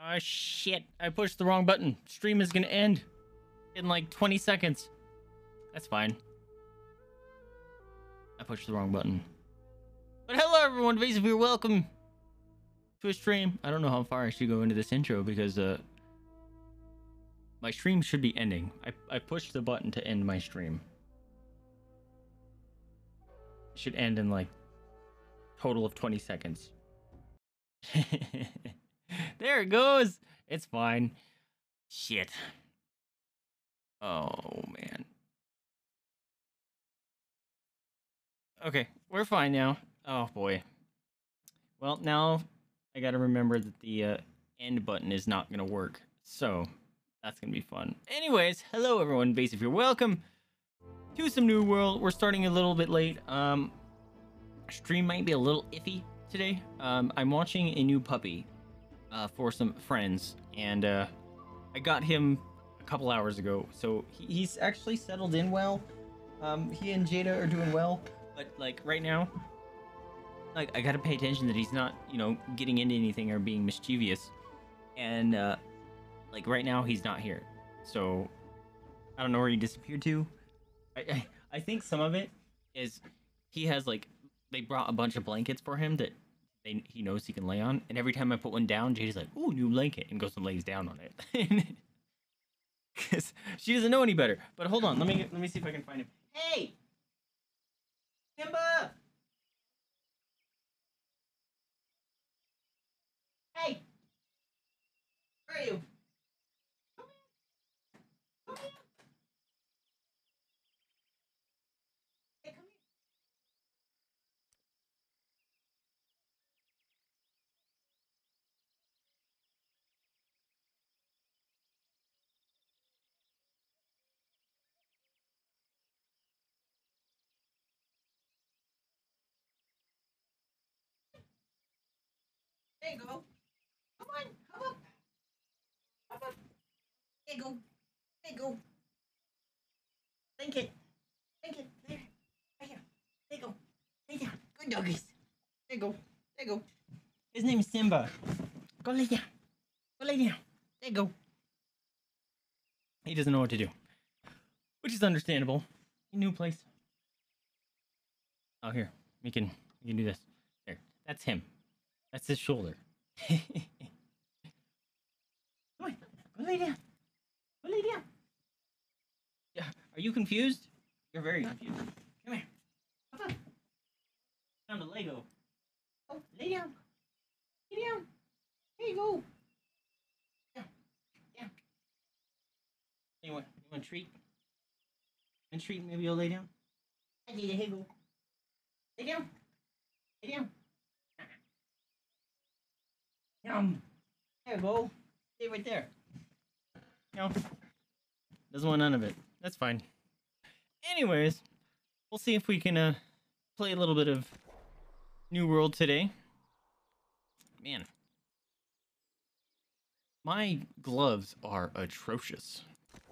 Oh shit, I pushed the wrong button. Stream is gonna end in like 20 seconds. That's fine. I pushed the wrong button. But hello everyone, Vaesive here, welcome to a stream. I don't know how far I should go into this intro because my stream should be ending. I pushed the button to end my stream. It should end in like total of 20 seconds. There it goes. It's fine. Shit. Oh man. Okay, we're fine now. Oh boy. Well, now I gotta remember that the end button is not gonna work. So that's gonna be fun. Anyways, hello everyone, Vaesive here. Welcome to some new world. We're starting a little bit late. Stream might be a little iffy today. I'm watching a new puppy for some friends, and I got him a couple hours ago, so he's actually settled in well. He and Jada are doing well, but like right now, like I gotta pay attention that he's not, you know, getting into anything or being mischievous, and like right now he's not here, so I don't know where he disappeared to. I think some of it is he has like, they brought a bunch of blankets for him that he knows he can lay on, and every time I put one down, Jada's like, "Ooh, new blanket," and goes and lays down on it. Because she doesn't know any better. But hold on, let me see if I can find him. Hey, Simba! Hey, where are you? Come here. Come here. Hey, come here. There you go. Come on, come up. Come up. There you go. There you go. Blanket. Blanket. There. Right here. There you go. Lay down. Good doggies. There you go. There you go. His name is Simba. Go lay down. Go lay down. There you go. He doesn't know what to do, which is understandable. New place. Oh, here. We can do this. There. That's him. That's his shoulder. Come on. Go lay down. Go lay down. Yeah. Are you confused? You're very confused. Come here. Come on. Found a Lego. Oh, lay down. Lay down. There you go. Down. Down. You want a treat? A treat? Maybe you'll lay down. I need a higgle. Lay down. Lay down. Yum. There you go. Stay right there. No. Doesn't want none of it. That's fine. Anyways, we'll see if we can play a little bit of New World today. Man. My gloves are atrocious.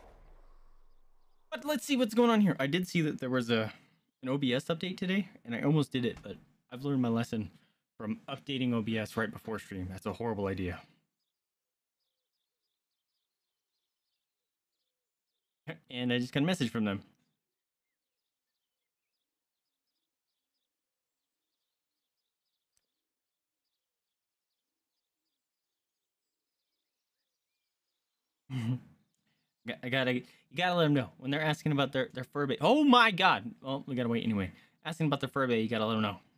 But let's see what's going on here. I did see that there was an OBS update today, and I almost did it, but I've learned my lesson from updating OBS right before stream. That's a horrible idea. And I just got a message from them. You gotta let them know when they're asking about their fur bait. Oh my god! Well, we gotta wait anyway. Asking about their fur bait, you gotta let them know.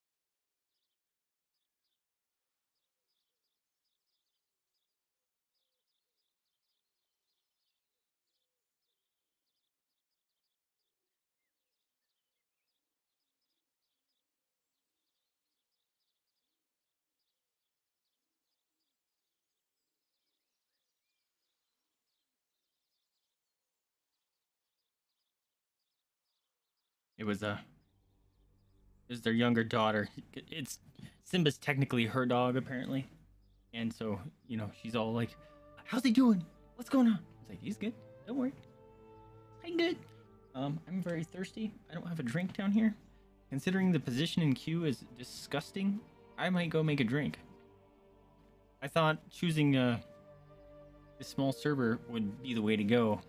It was their younger daughter. It's Simba's technically her dog apparently, and so you know she's all like, "How's he doing? What's going on?" I was like, "He's good. Don't worry. I'm good." I'm very thirsty. I don't have a drink down here. Considering the position in queue is disgusting, I might go make a drink. I thought choosing this small server would be the way to go.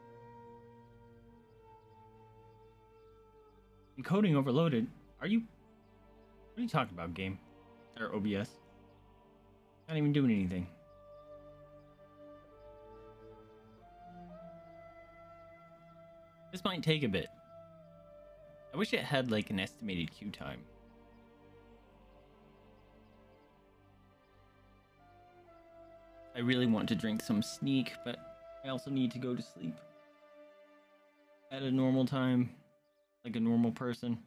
Encoding overloaded. Are you? What are you talking about, game? Or OBS? Not even doing anything. This might take a bit. I wish it had like an estimated queue time. I really want to drink some Sneak, but I also need to go to sleep at a normal time, like a normal person.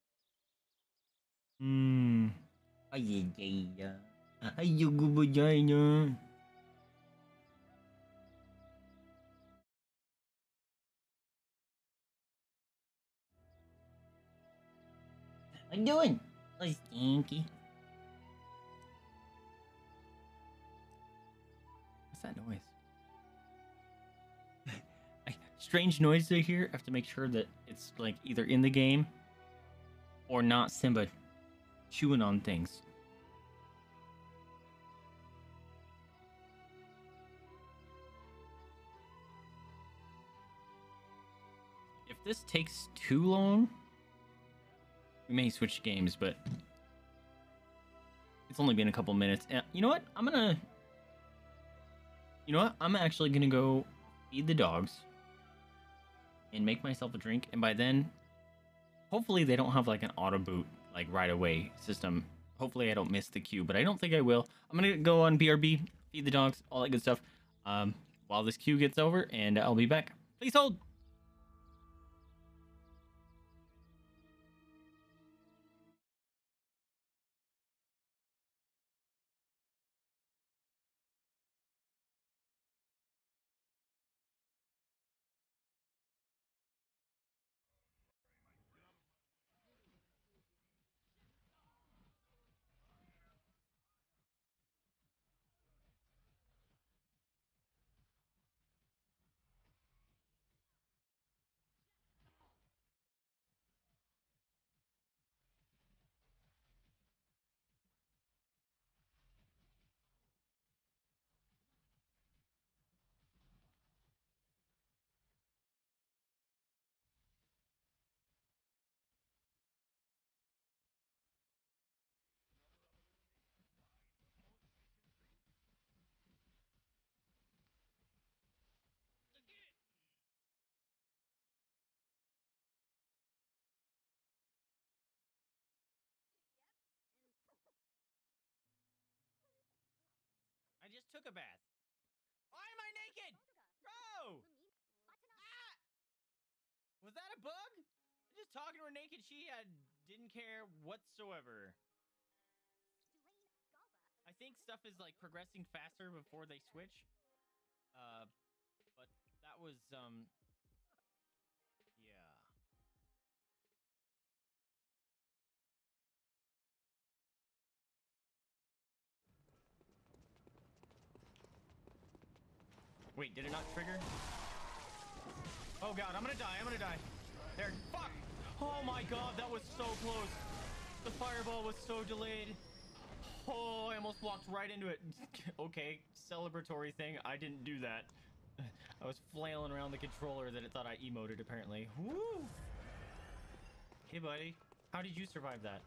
How you doing? Oh, stinky. What's that noise? Strange noise I hear. I have to make sure that it's like either in the game or not Simba chewing on things. If this takes too long, we may switch games, but it's only been a couple minutes. You know what? I'm actually gonna go feed the dogs and make myself a drink, and by then, hopefully they don't have like an auto boot like right away system. Hopefully I don't miss the queue, but I don't think I will. I'm gonna go on BRB, feed the dogs, all that good stuff, while this queue gets over, and I'll be back. Please hold. I just took a bath. Why am I naked? Bro! Ah! Was that a bug? I'm just talking to her naked. She didn't care whatsoever. I think stuff is like progressing faster before they switch. But that was yeah. Wait, did it not trigger? Oh god, I'm gonna die. I'm gonna die. There. Fuck! Oh my god, that was so close. The fireball was so delayed. Oh, I almost walked right into it. Okay, celebratory thing. I didn't do that. I was flailing around the controller that it thought I emoted, apparently. Woo! Hey, buddy. How did you survive that?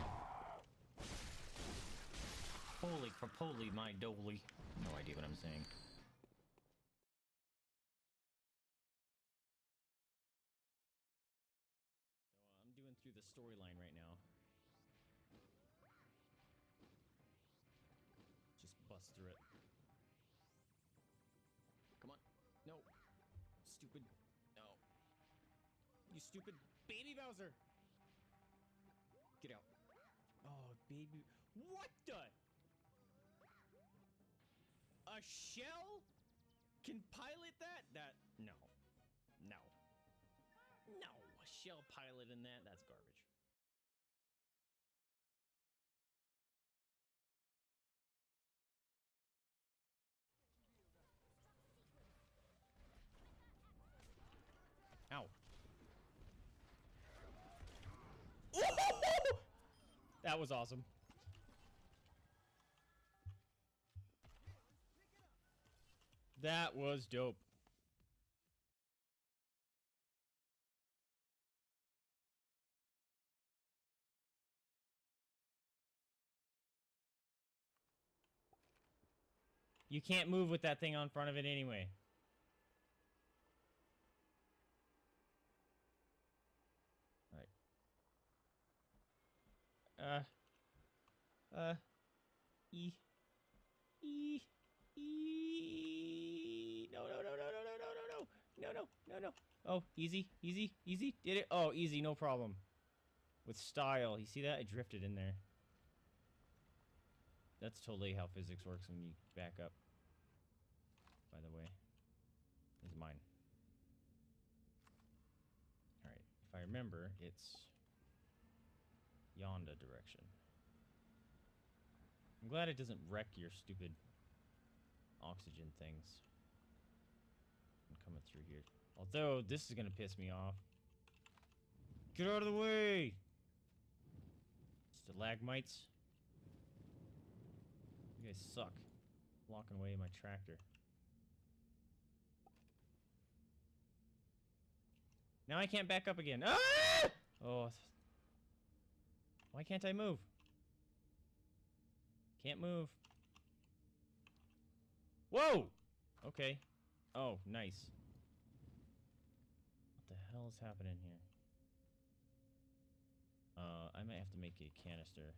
Holy crapoli, my doly. No idea what I'm saying. So, I'm doing through the storyline right now. Just bust through it. Come on. No. Stupid. No. You stupid baby Bowser. Get out. Oh, baby. What the? A shell can pilot that? No. No. No. A shell pilot in that? That's garbage. Ow. That was awesome. That was dope. You can't move with that thing on front of it anyway. Alright. E. No, no, no, no, no, no, no, no, no. No, no, no, no. Oh, easy, easy, easy. Did it? Oh, easy, no problem. With style. You see that? I drifted in there. That's totally how physics works when you back up. By the way. This is mine. Alright. If I remember, it's yonder direction. I'm glad it doesn't wreck your stupid oxygen things. I'm coming through here. Although, this is gonna piss me off. Get out of the way! Stalagmites. You guys suck. Blocking away my tractor. Now I can't back up again. Ah! Oh. Why can't I move? Can't move. Whoa! Okay. Oh, nice. What the hell is happening here? I might have to make a canister.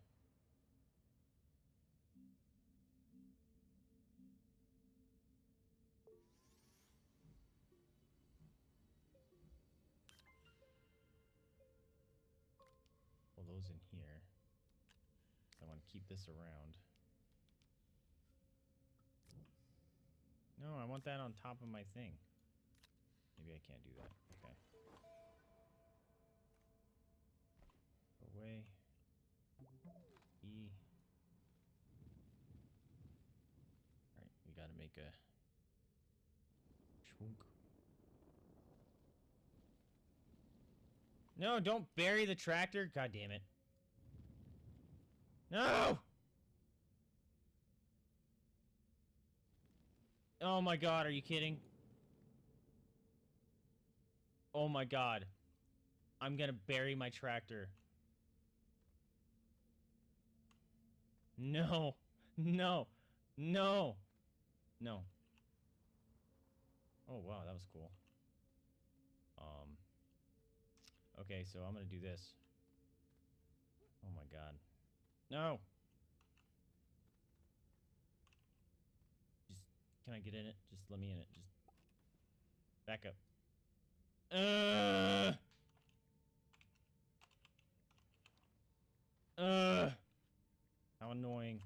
Well, those in here. I want to keep this around. No, I want that on top of my thing. Maybe I can't do that. Okay. Away. E. Alright, we gotta make a chunk. No, don't bury the tractor. God damn it. No! Oh my god, are you kidding? Oh my god. I'm gonna bury my tractor. No. No. No. No. Oh wow, that was cool. Okay, so I'm gonna do this. Oh my god. No! Just, can I get in it? Just let me in it. Just back up. How annoying.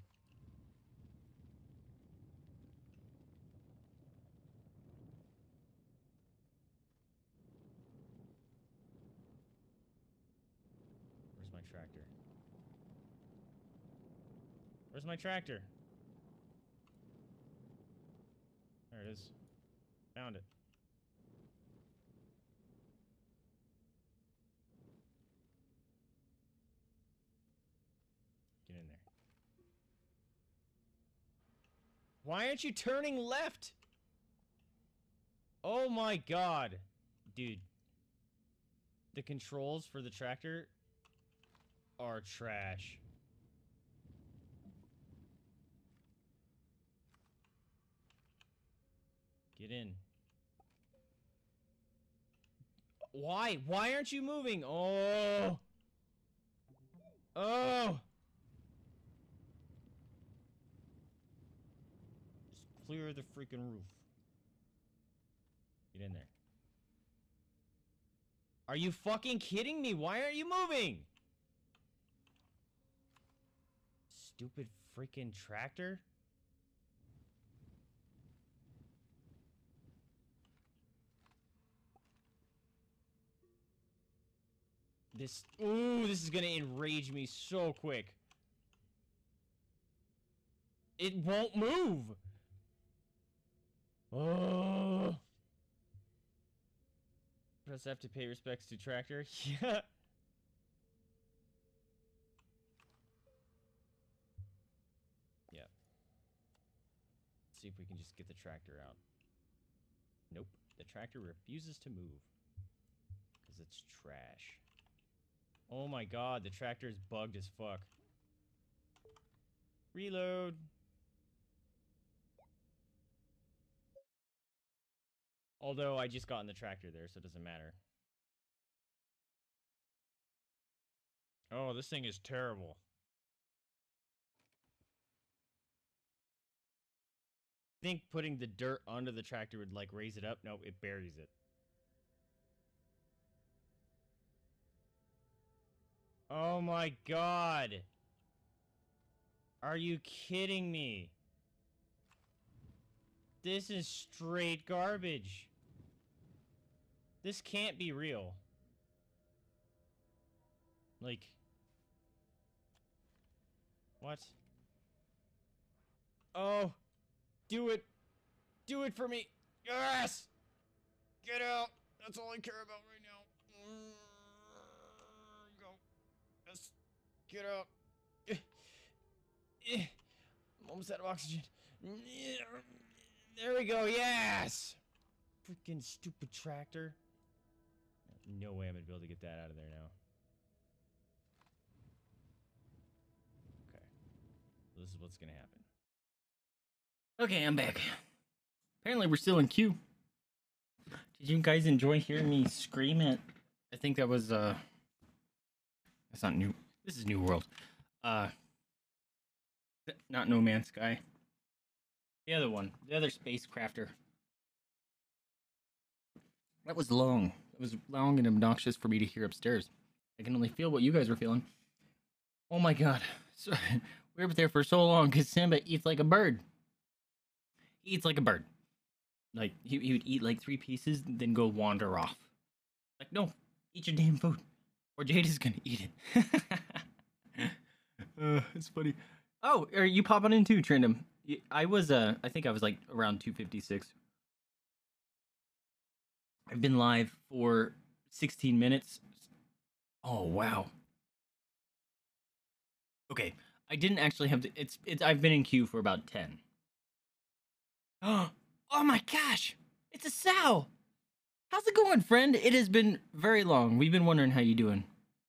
Where's my tractor? Where's my tractor? There it is. Found it. Get in there. Why aren't you turning left? Oh my god. Dude. The controls for the tractor are trash. Get in. Why? Why aren't you moving? Oh. Oh. Just clear the freaking roof. Get in there. Are you fucking kidding me? Why aren't you moving? Stupid freaking tractor. This, ooh, this is gonna enrage me so quick. It won't move. Oh. Press F to pay respects to tractor. Yeah. Yeah. Let's see if we can just get the tractor out. Nope. The tractor refuses to move. Because it's trash. Oh my god, the tractor is bugged as fuck. Reload. Although I just got in the tractor there, so it doesn't matter. Oh, this thing is terrible. I think putting the dirt onto the tractor would like raise it up. Nope, it buries it. Oh my god. Are you kidding me? This is straight garbage. This can't be real. Like... What? Oh! Do it! Do it for me! Yes! Get out! That's all I care about right now. Go. Yes. Get out. I'm almost out of oxygen. There we go, yes! Freaking stupid tractor. No way I'm gonna be able to get that out of there now. Okay. This is what's gonna happen. Okay, I'm back. Apparently we're still in queue. Did you guys enjoy hearing me scream at... I think that was, That's not new. This is New World. Not No Man's Sky. The other one. The other spacecrafter. That was long. It was long and obnoxious for me to hear upstairs. I can only feel what you guys were feeling. Oh my god. So, we were there for so long because Simba eats like a bird. He eats like a bird. Like, he would eat like 3 pieces, then go wander off. Like, no, eat your damn food. Or Jade is gonna eat it. It's funny. Oh, are you popping in too, Trindam? I was, I think I was like around 256. I've been live for 16 minutes. Oh, wow. Okay, I didn't actually have to, I've been in queue for about 10. Oh my gosh! It's a sow! How's it going, friend? It has been very long. We've been wondering how you doing.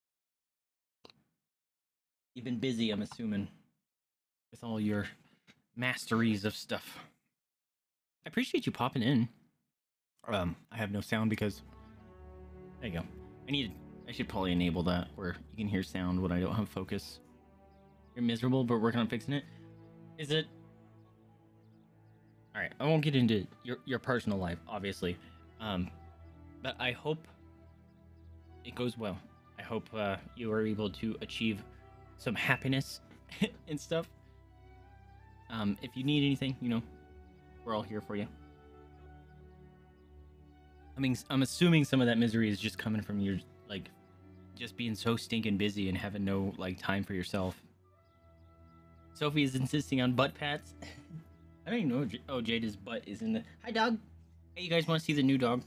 You've been busy, I'm assuming, with all your masteries of stuff. I appreciate you popping in. I have no sound because... There you go. I should probably enable that where you can hear sound when I don't have focus. You're miserable, but working on fixing it. Is it... Alright, I won't get into your personal life, obviously. But I hope it goes well. I hope you are able to achieve some happiness and stuff. If you need anything, you know, we're all here for you. I mean, I'm assuming some of that misery is just coming from your, like, just being so stinking busy and having no, like, time for yourself. Sophie is insisting on butt pats. I don't even know. Oh, Jada's butt is in the... Hi, dog. Hey, you guys want to see the new dog?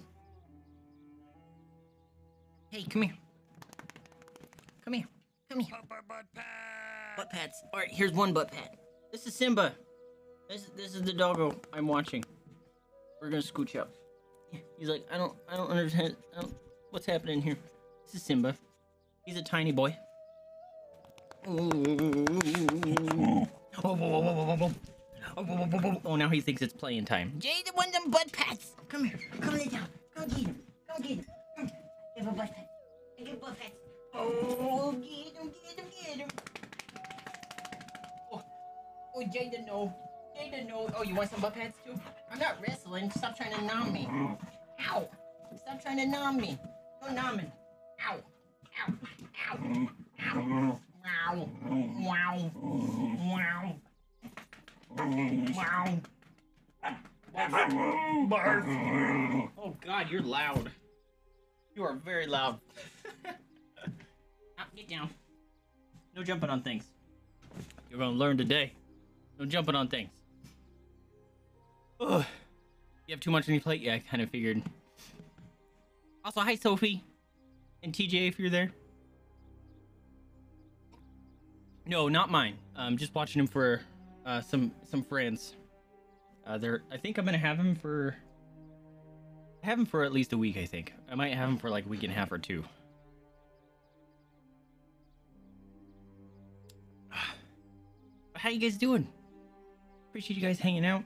Hey, come here. Come here. Come here. Butt pats. Butt pats. All right, here's one butt pat. This is Simba. This is the doggo I'm watching. We're gonna scooch up. He's like, I don't understand. What's happening here? This is Simba. He's a tiny boy. Oh, now he thinks it's playing time. Jada wants them butt pats. Come here. Come lay down. Go get him. Go get him. Give a butt pat. Give butt pats. Oh, get him, get him, get him. Oh, Jada, no. Jada, no. Oh, you want some butt pats too? I'm not wrestling. Stop trying to nom me. Ow. Stop trying to nom me. No nomming. Ow. Ow. Ow. Ow. Wow. Wow. Wow. Wow. Barf. Oh God, you're loud. You are very loud. Get down. No jumping on things. You're gonna learn today. No jumping on things. Ugh. You have too much on your plate? Yeah, I kind of figured. Also, hi Sophie. And TJ if you're there. No, not mine. I'm just watching him for some friends. I think I'm gonna have him for I have him for at least a week, I think. I might have him for like a week and a half or two. How you guys doing? Appreciate you guys hanging out.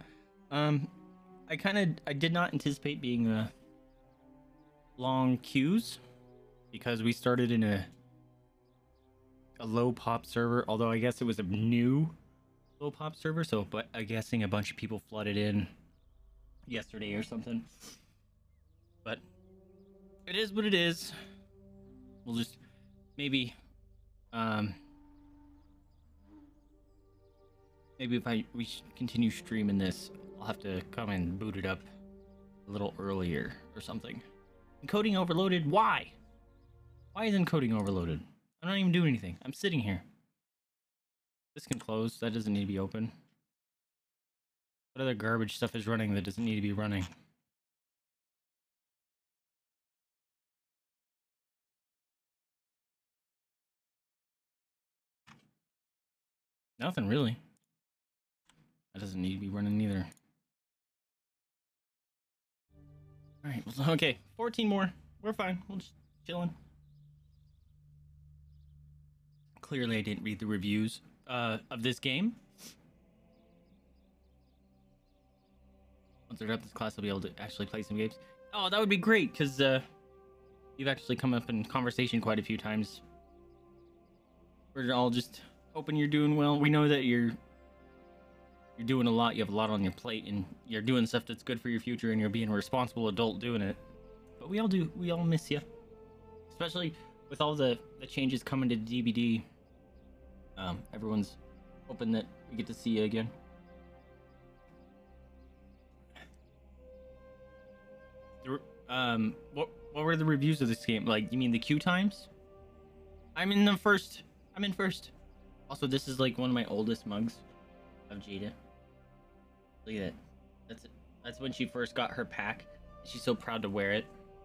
I did not anticipate being long queues because we started in a low pop server, although I guess it was a new low pop server, so but I'm guessing a bunch of people flooded in yesterday or something. But it is what it is. We'll just maybe maybe if we continue streaming this, I'll have to come and boot it up a little earlier or something. Encoding overloaded? Why? Why is encoding overloaded? I'm not even doing anything. I'm sitting here. This can close. That doesn't need to be open. What other garbage stuff is running that doesn't need to be running? Nothing really. That doesn't need to be running either. Alright, okay. 14 more. We're fine. We'll just chilling. Clearly I didn't read the reviews of this game. Once I wrap this class, I'll be able to actually play some games. Oh, that would be great, because you've actually come up in conversation quite a few times. We're all just hoping you're doing well. We know that you're doing a lot. You have a lot on your plate, and you're doing stuff that's good for your future, and you're being a responsible adult doing it. But we all do. We all miss you, especially with all the changes coming to DVD. Everyone's hoping that we get to see you again. What were the reviews of this game? Like, you mean the queue times? I'm in first. Also, this is like one of my oldest mugs of Jada. Look at that. That's when she first got her pack. She's so proud to wear it.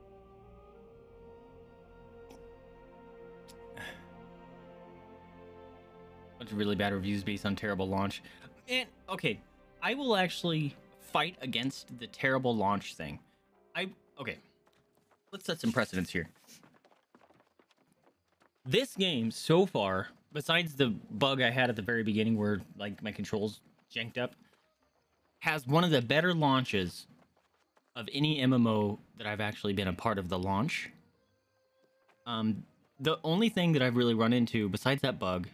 Bunch of really bad reviews based on terrible launch. And okay, I will actually fight against the terrible launch thing. Okay, let's set some precedents here. This game so far, besides the bug I had at the very beginning where like my controls janked up, has one of the better launches of any MMO that I've actually been a part of the launch. The only thing that I've really run into besides that bug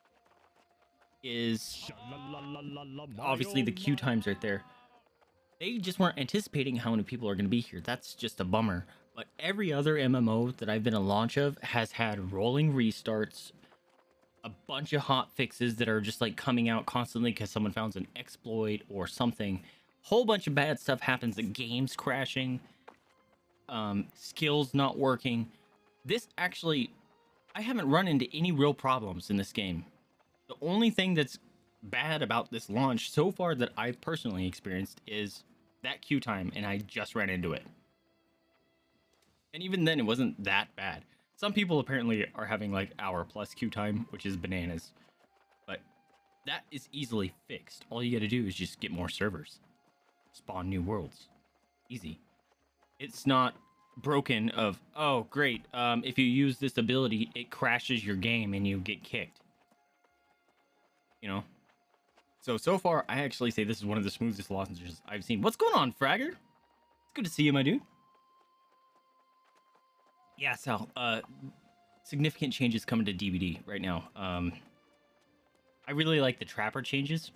is obviously the queue times right there. They just weren't anticipating how many people are going to be here. That's just a bummer. But every other MMO that I've been a launch of has had rolling restarts, a bunch of hot fixes that are just like coming out constantly because someone found an exploit or something. Whole bunch of bad stuff happens. The game's crashing, skills not working. This actually, I haven't run into any real problems in this game. The only thing that's bad about this launch so far that I've personally experienced is that queue time, and I just ran into it. And even then, it wasn't that bad. Some people apparently are having like hour-plus queue time, which is bananas. But that is easily fixed. All you gotta do is just get more servers. Spawn new worlds. Easy. It's not broken of, oh, great, if you use this ability, it crashes your game and you get kicked. You know? So far, I actually say this is one of the smoothest launches I've seen. What's going on, Fragger? It's good to see you, my dude. Yeah, Sal. Significant changes coming to DVD right now. I really like the Trapper changes.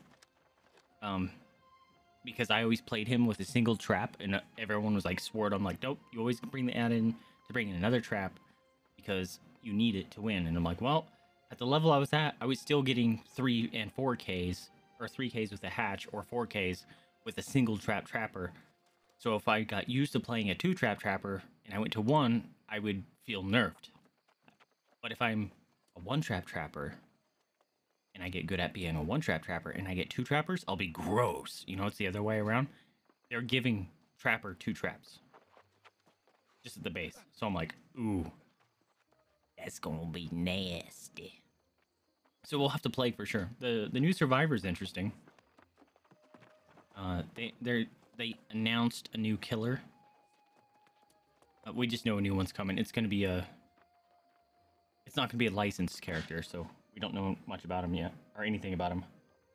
Because I always played him with a single trap, and everyone was like, swore it. I'm like, nope, you always bring the add-in to bring in another trap because you need it to win. And I'm like, well, at the level I was at, I was still getting 3 and 4Ks, or 3Ks with a hatch, or 4Ks with a single trapper. So if I got used to playing a 2-trap trapper and I went to 1, I would feel nerfed. But if I'm a 1-trap trapper and I get good at being a 1-trap trapper and I get 2 trappers, I'll be gross. You know, it's the other way around. They're giving trapper 2 traps just at the base. So I'm like, ooh, that's gonna be nasty. So we'll have to play for sure. The new Survivor is interesting. They announced a new killer. We just know a new one's coming. It's gonna be a. It's not gonna be a licensed character, so we don't know much about him yet or anything about him.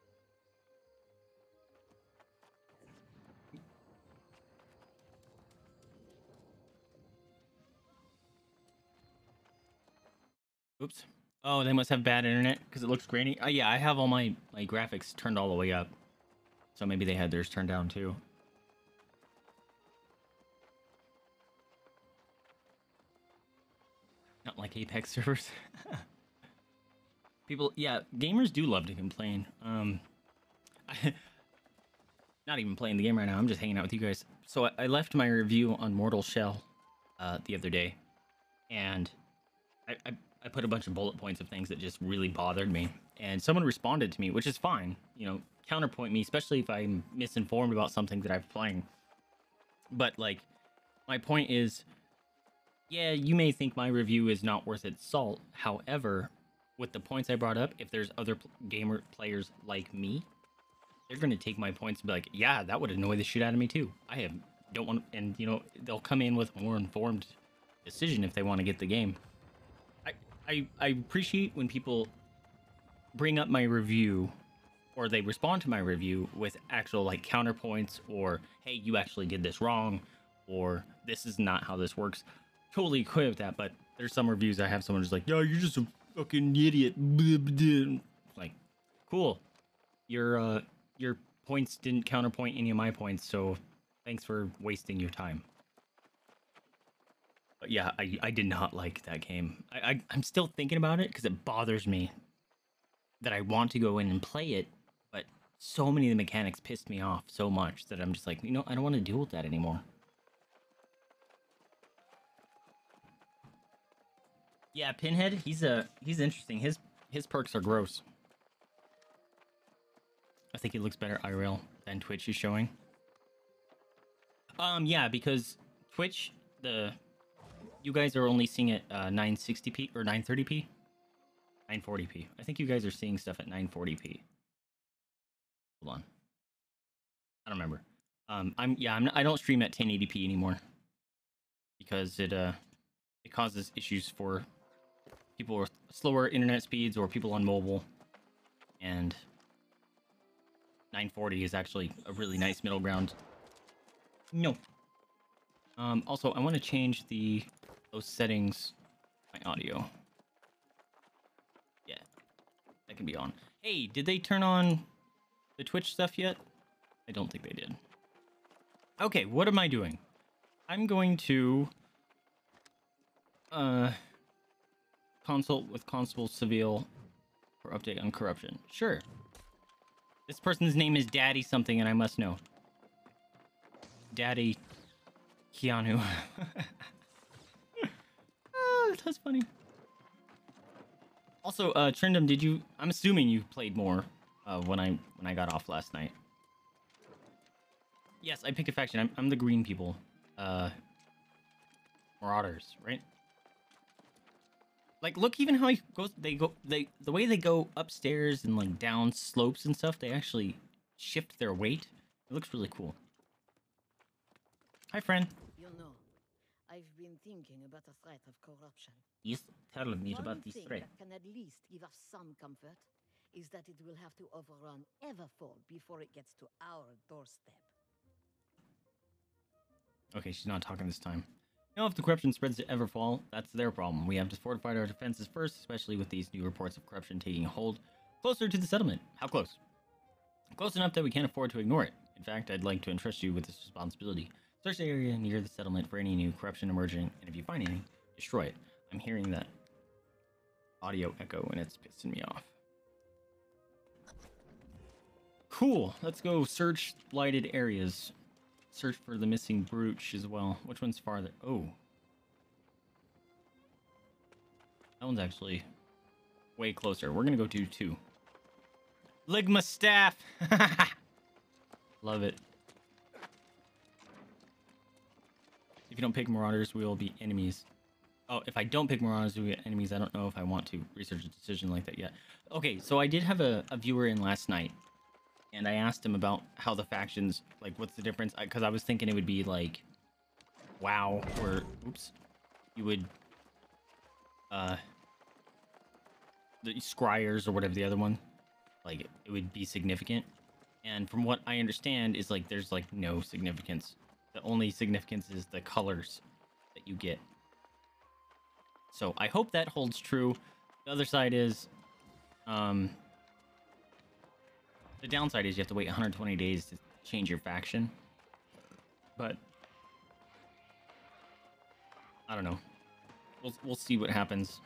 Oops. Oh, they must have bad internet because it looks grainy. Oh yeah, I have all my graphics turned all the way up, so maybe they had theirs turned down too. Not like Apex servers. People, yeah, gamers do love to complain. Not even playing the game right now. I'm just hanging out with you guys. So I left my review on Mortal Shell the other day, and I put a bunch of bullet points of things that just really bothered me. And someone responded to me, which is fine. You know, counterpoint me, especially if I'm misinformed about something that I'm playing. But, like, my point is, yeah, you may think my review is not worth its salt. However, with the points I brought up, if there's other gamer players like me, they're going to take my points and be like, yeah, that would annoy the shit out of me too. Don't want, and you know, they'll come in with a more informed decision if they want to get the game. I appreciate when people bring up my review or they respond to my review with actual like counterpoints or, hey, you actually did this wrong, or this is not how this works. Totally equate with that, but there's some reviews I have someone just like, yo, you're just a fucking idiot. Like, cool. Your points didn't counterpoint any of my points, so thanks for wasting your time. But yeah, I did not like that game. I'm still thinking about it because it bothers me that I want to go in and play it, but so many of the mechanics pissed me off so much that I'm just like, you know, I don't want to deal with that anymore. Yeah, Pinhead, he's interesting. His perks are gross. I think he looks better IRL than Twitch is showing. Yeah, because Twitch, you guys are only seeing it 960p or 930p, 940p. I think you guys are seeing stuff at 940p. Hold on, I don't remember. I don't stream at 1080p anymore because it causes issues for people with slower internet speeds or people on mobile, and 940 is actually a really nice middle ground. No. Also, I want to change those settings, my audio. Yeah, that can be on. Hey, did they turn on the Twitch stuff yet? I don't think they did. Okay, what am I doing? I'm going to consult with Constable Seville for update on corruption. Sure. This person's name is Daddy something, and I must know. Daddy Keanu. Oh, that's funny. Also, Trindam, I'm assuming you played more when I got off last night. Yes, I picked a faction. I'm the green people. Marauders, right? Like, look, even how he goes. The way they go upstairs and like down slopes and stuff. They actually shift their weight. It looks really cool. Hi, friend. You know, I've been thinking about the threat of corruption. Yes, tell me about this threat. That can at least give us some comfort is that it will have to overrun Everfall before it gets to our doorstep. Okay, she's not talking this time. Now, if the corruption spreads to Everfall, that's their problem. We have to fortify our defenses first, especially with these new reports of corruption taking hold closer to the settlement. How close? Close enough that we can't afford to ignore it. In fact, I'd like to entrust you with this responsibility. Search the area near the settlement for any new corruption emerging, and if you find any, destroy it. I'm hearing that audio echo, and it's pissing me off. Cool. Let's go search lighted areas. Search for the missing brooch as well. Which one's farther? Oh. That one's actually way closer. We're going to go to 2. Ligma staff! Love it. If you don't pick Marauders, we will be enemies. Oh, if I don't pick Marauders, we'll be enemies. I don't know if I want to research a decision like that yet. Okay, so I did have a viewer in last night. And I asked him about how the factions, like, what's the difference? Because I was thinking it would be, like, WoW, or oops, you would the scryers or whatever the other one, like it would be significant. And from what I understand is like there's like no significance. The only significance is the colors that you get. So I hope that holds true. The other side is the downside is you have to wait 120 days to change your faction. But I don't know. We'll see what happens.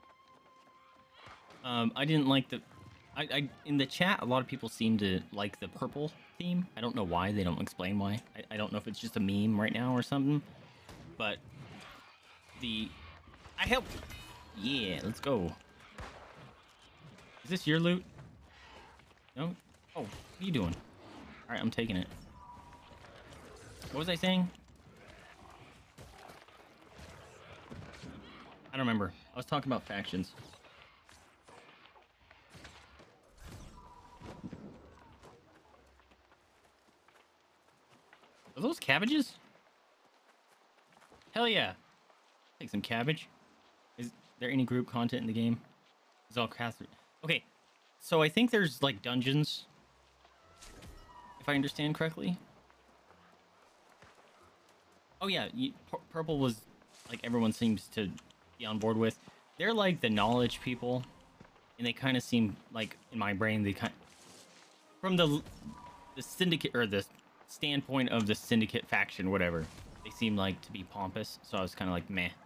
I didn't like the... I in the chat, a lot of people seem to like the purple theme. I don't know why. They don't explain why. I don't know if it's just a meme right now or something. But the... I help! Yeah, let's go. Is this your loot? No? Oh, what are you doing? Alright, I'm taking it. What was I saying? I don't remember. I was talking about factions. Are those cabbages? Hell yeah. Take some cabbage. Is there any group content in the game? It's all cast. Okay, so I think there's like dungeons, if I understand correctly. Oh yeah, purple was like everyone seems to be on board with. They're like the knowledge people, and they kind of seem like in my brain they kind from the syndicate or the standpoint of the syndicate faction, whatever. They seem like to be pompous, so I was kind of like meh.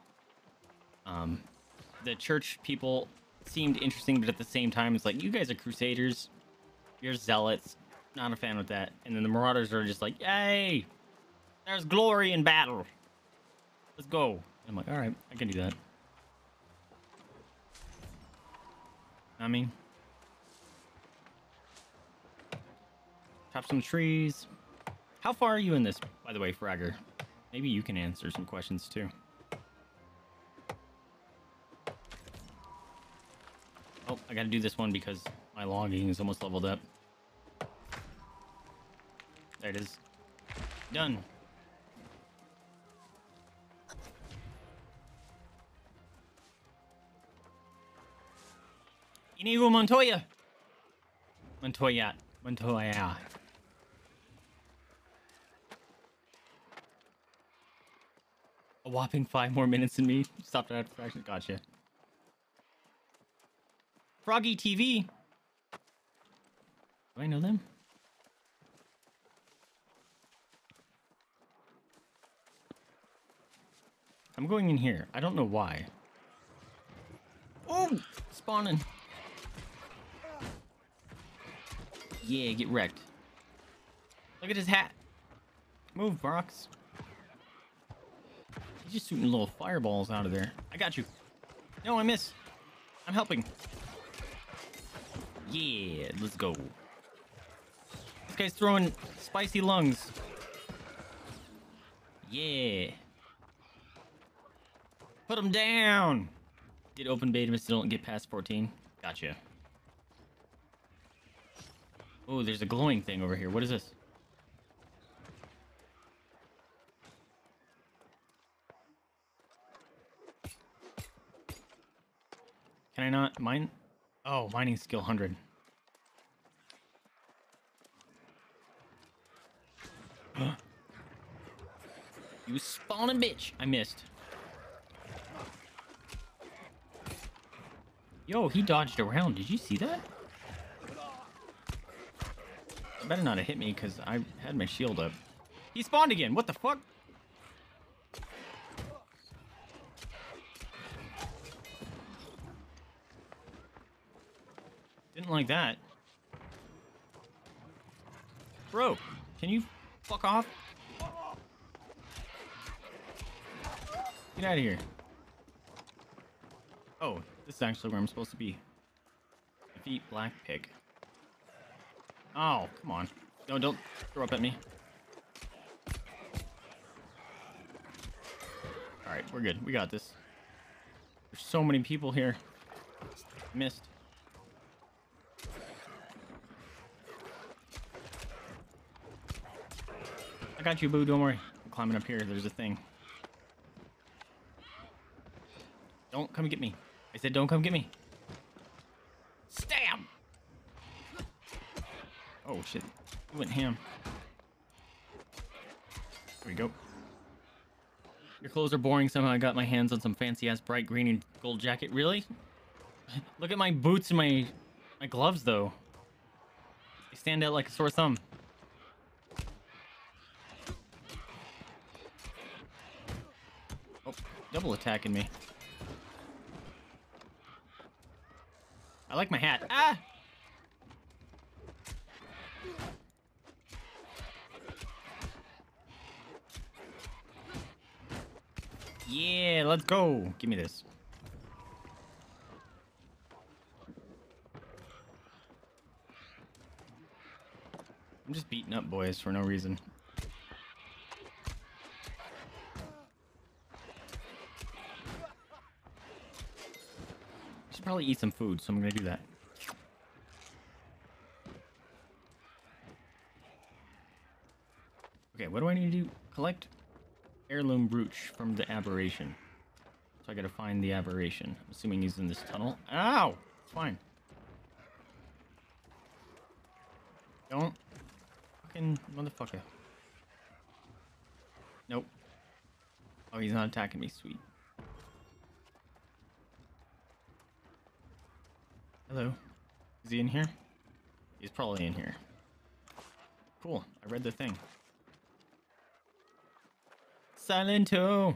The church people seemed interesting, but at the same time, it's like, you guys are crusaders. You're zealots. Not a fan with that. And then the marauders are just like, yay! There's glory in battle. Let's go. I'm like, alright, I can do that. I mean, chop some trees. How far are you in this, by the way, Fragger? Maybe you can answer some questions, too. Oh, I gotta do this one because my logging is almost leveled up. There it is. Done. Inigo Montoya. Montoya. Montoya. A whopping 5 more minutes than me. Stopped at fraction. Gotcha. Froggy TV. Do I know them? I'm going in here. I don't know why. Oh! Spawning. Yeah, get wrecked. Look at his hat. Move, Brox. He's just shooting little fireballs out of there. I got you. No, I miss. I'm helping. Yeah, let's go. This guy's throwing spicy lungs. Yeah. Put him down. Did open beta, but still don't get past 14. Gotcha. Oh, there's a glowing thing over here. What is this? Can I not mine? Oh, mining skill 100. You spawning bitch. I missed. Yo, he dodged around. Did you see that? It better not have hit me because I had my shield up. He spawned again. What the fuck? Didn't like that. Bro, can you fuck off? Get out of here. Oh, this is actually where I'm supposed to be. Defeat Black Pig. Oh, come on. No, don't throw up at me. Alright, we're good. We got this. There's so many people here. Missed. I got you, boo. Don't worry. I'm climbing up here. There's a thing. Don't come get me. I said don't come get me. Stab! Oh, shit. He went ham. There we go. Your clothes are boring. Somehow I got my hands on some fancy-ass bright green and gold jacket. Really? Look at my boots and my gloves, though. They stand out like a sore thumb. Oh, double attacking me. I like my hat. Ah! Yeah, let's go. Give me this. I'm just beating up boys for no reason. I should probably eat some food, so I'm gonna do that. Okay, what do I need to do? Collect heirloom brooch from the aberration. So I gotta find the aberration. I'm assuming he's in this tunnel. Ow! It's fine. Don't. Fucking motherfucker. Nope. Oh, he's not attacking me. Sweet. Hello. Is he in here? He's probably in here. Cool. I read the thing. Silento!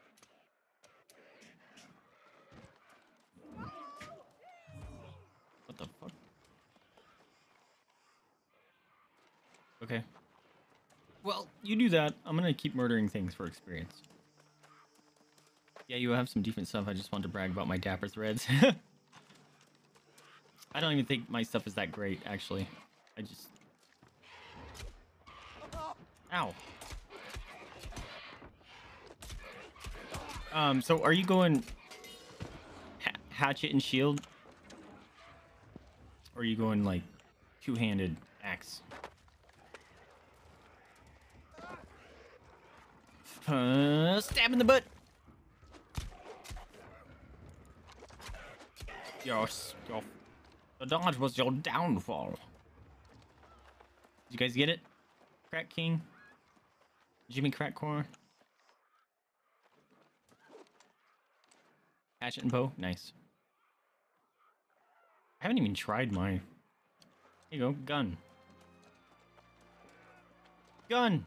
What the fuck? Okay. Well, you do that. I'm gonna keep murdering things for experience. Yeah, you have some decent stuff. I just want to brag about my dapper threads. I don't even think my stuff is that great, actually. I just... Ow. So are you going hatchet and shield? Or are you going, like, two-handed axe? Stab in the butt! The dodge was your downfall. Did you guys get it? Crack King? Jimmy Crackcore? Hatchet and bow? Nice. I haven't even tried mine. Here you go. Gun. Gun!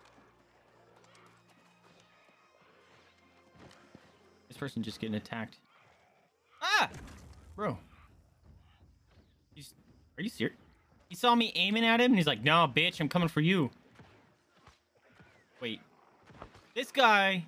This person just getting attacked. Ah! Bro. Are you serious? He saw me aiming at him and he's like, "No, bitch, I'm coming for you." Wait. This guy...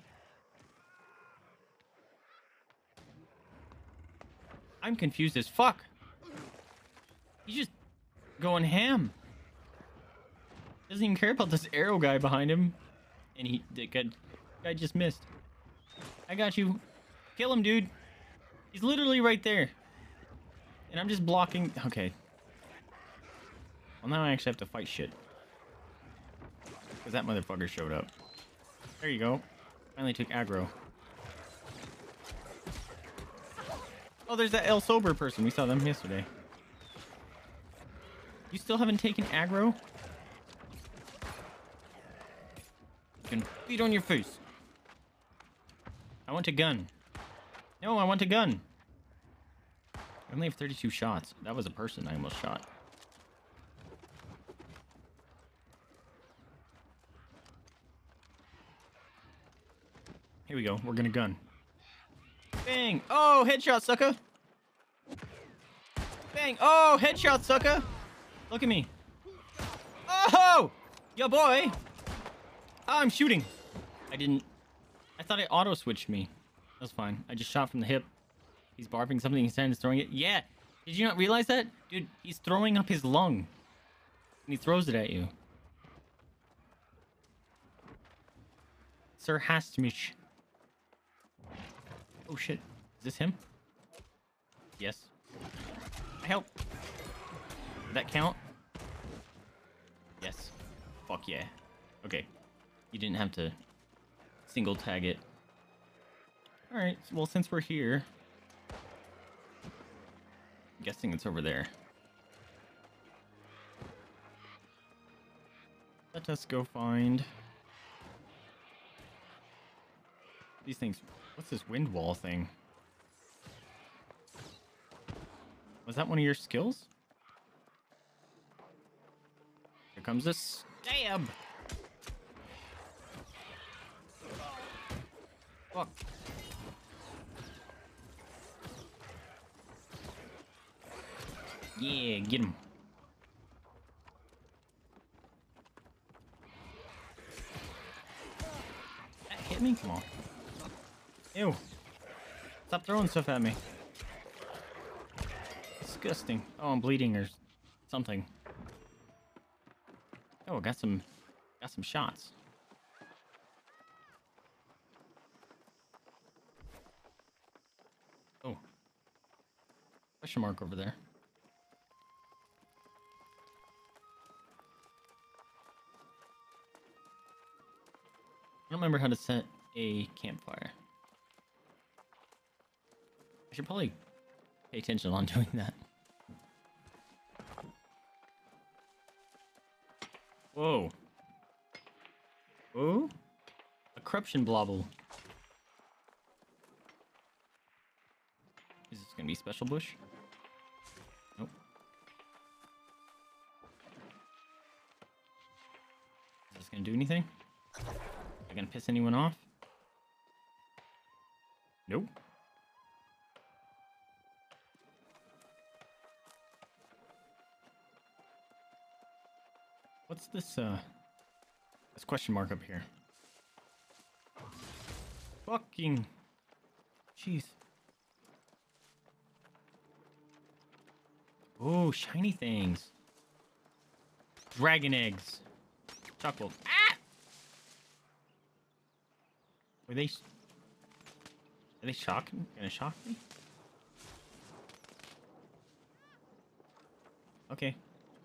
I'm confused as fuck. He's just going ham. Doesn't even care about this arrow guy behind him. And the guy just missed. I got you. Kill him, dude. He's literally right there. And I'm just blocking. Okay. Well, now I actually have to fight shit. Because that motherfucker showed up. There you go. Finally took aggro. Oh, there's that El Sober person. We saw them yesterday. You still haven't taken aggro? You can beat on your face. I want a gun. No, I want a gun. I only have 32 shots. That was a person I almost shot. Here we go. We're gonna gun. Bang! Oh, headshot, sucker! Bang! Oh, headshot, sucker! Look at me. Oh! Yo, boy! Oh, I'm shooting. I thought it auto-switched me. That's fine. I just shot from the hip. He's barfing something in his hand and throwing it. Yeah! Did you not realize that? Dude, he's throwing up his lung. And he throws it at you. Sir Hastmish. Oh shit. Is this him? Yes. Help. Did that count? Yes. Fuck yeah. Okay. You didn't have to single tag it. Alright, well, since we're here... I'm guessing it's over there. Let us go find... these things... what's this wind wall thing? Was that one of your skills? Here comes this stab! Fuck. Yeah, get him. That hit me? Come on. Ew. Stop throwing stuff at me. Disgusting. Oh, I'm bleeding or something. Oh, got some shots. Oh. Question mark over there. I don't remember how to set a campfire. I should probably pay attention on doing that. Whoa. Oh? A corruption blobble. Is this gonna be special bush? Nope. Is this gonna do anything? Am I gonna piss anyone off? Nope. What's this question mark up here? Fucking... jeez. Oh, shiny things. Dragon eggs. Chocolate. Ah! Are they shocking? Gonna shock me? Okay.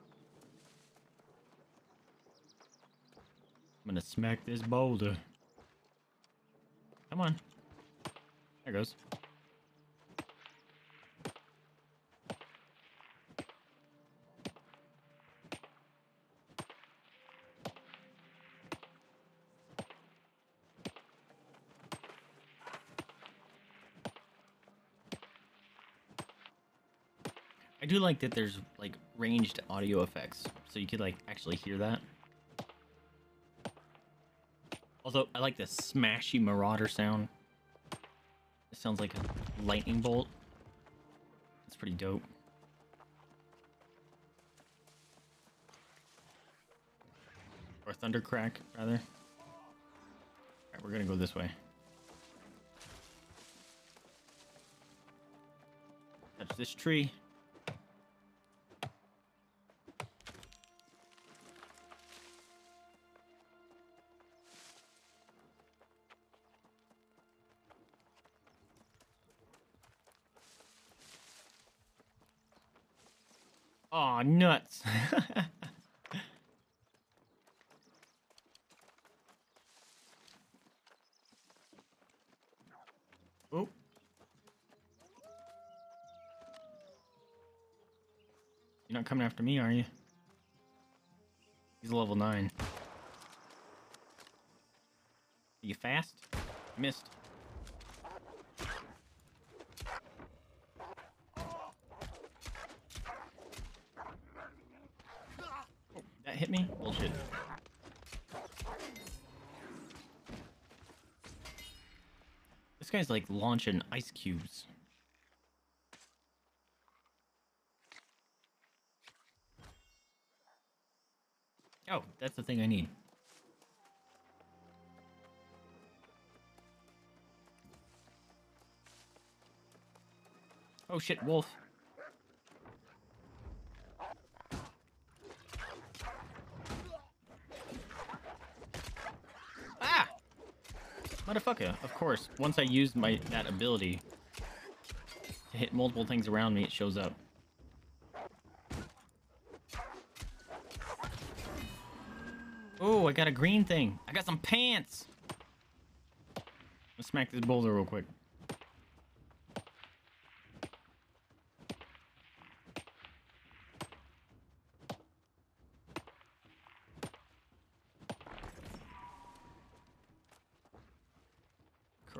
I'm gonna smack this boulder. Come on. There goes. I do like that there's like ranged audio effects, so you could like actually hear that. Also, I like the smashy marauder sound. It sounds like a lightning bolt. It's pretty dope. Or thunder crack, rather. Alright, we're gonna go this way. Touch this tree. Aw, nuts. Oh. You're not coming after me, are you? He's level 9. Are you fast? Missed. That hit me? Bullshit. This guy's like launching ice cubes. Oh, that's the thing I need. Oh shit, wolf. Ah! Motherfucker, of course. Once I used that ability to hit multiple things around me, it shows up. Oh, I got a green thing. I got some pants. Let's smack this boulder real quick.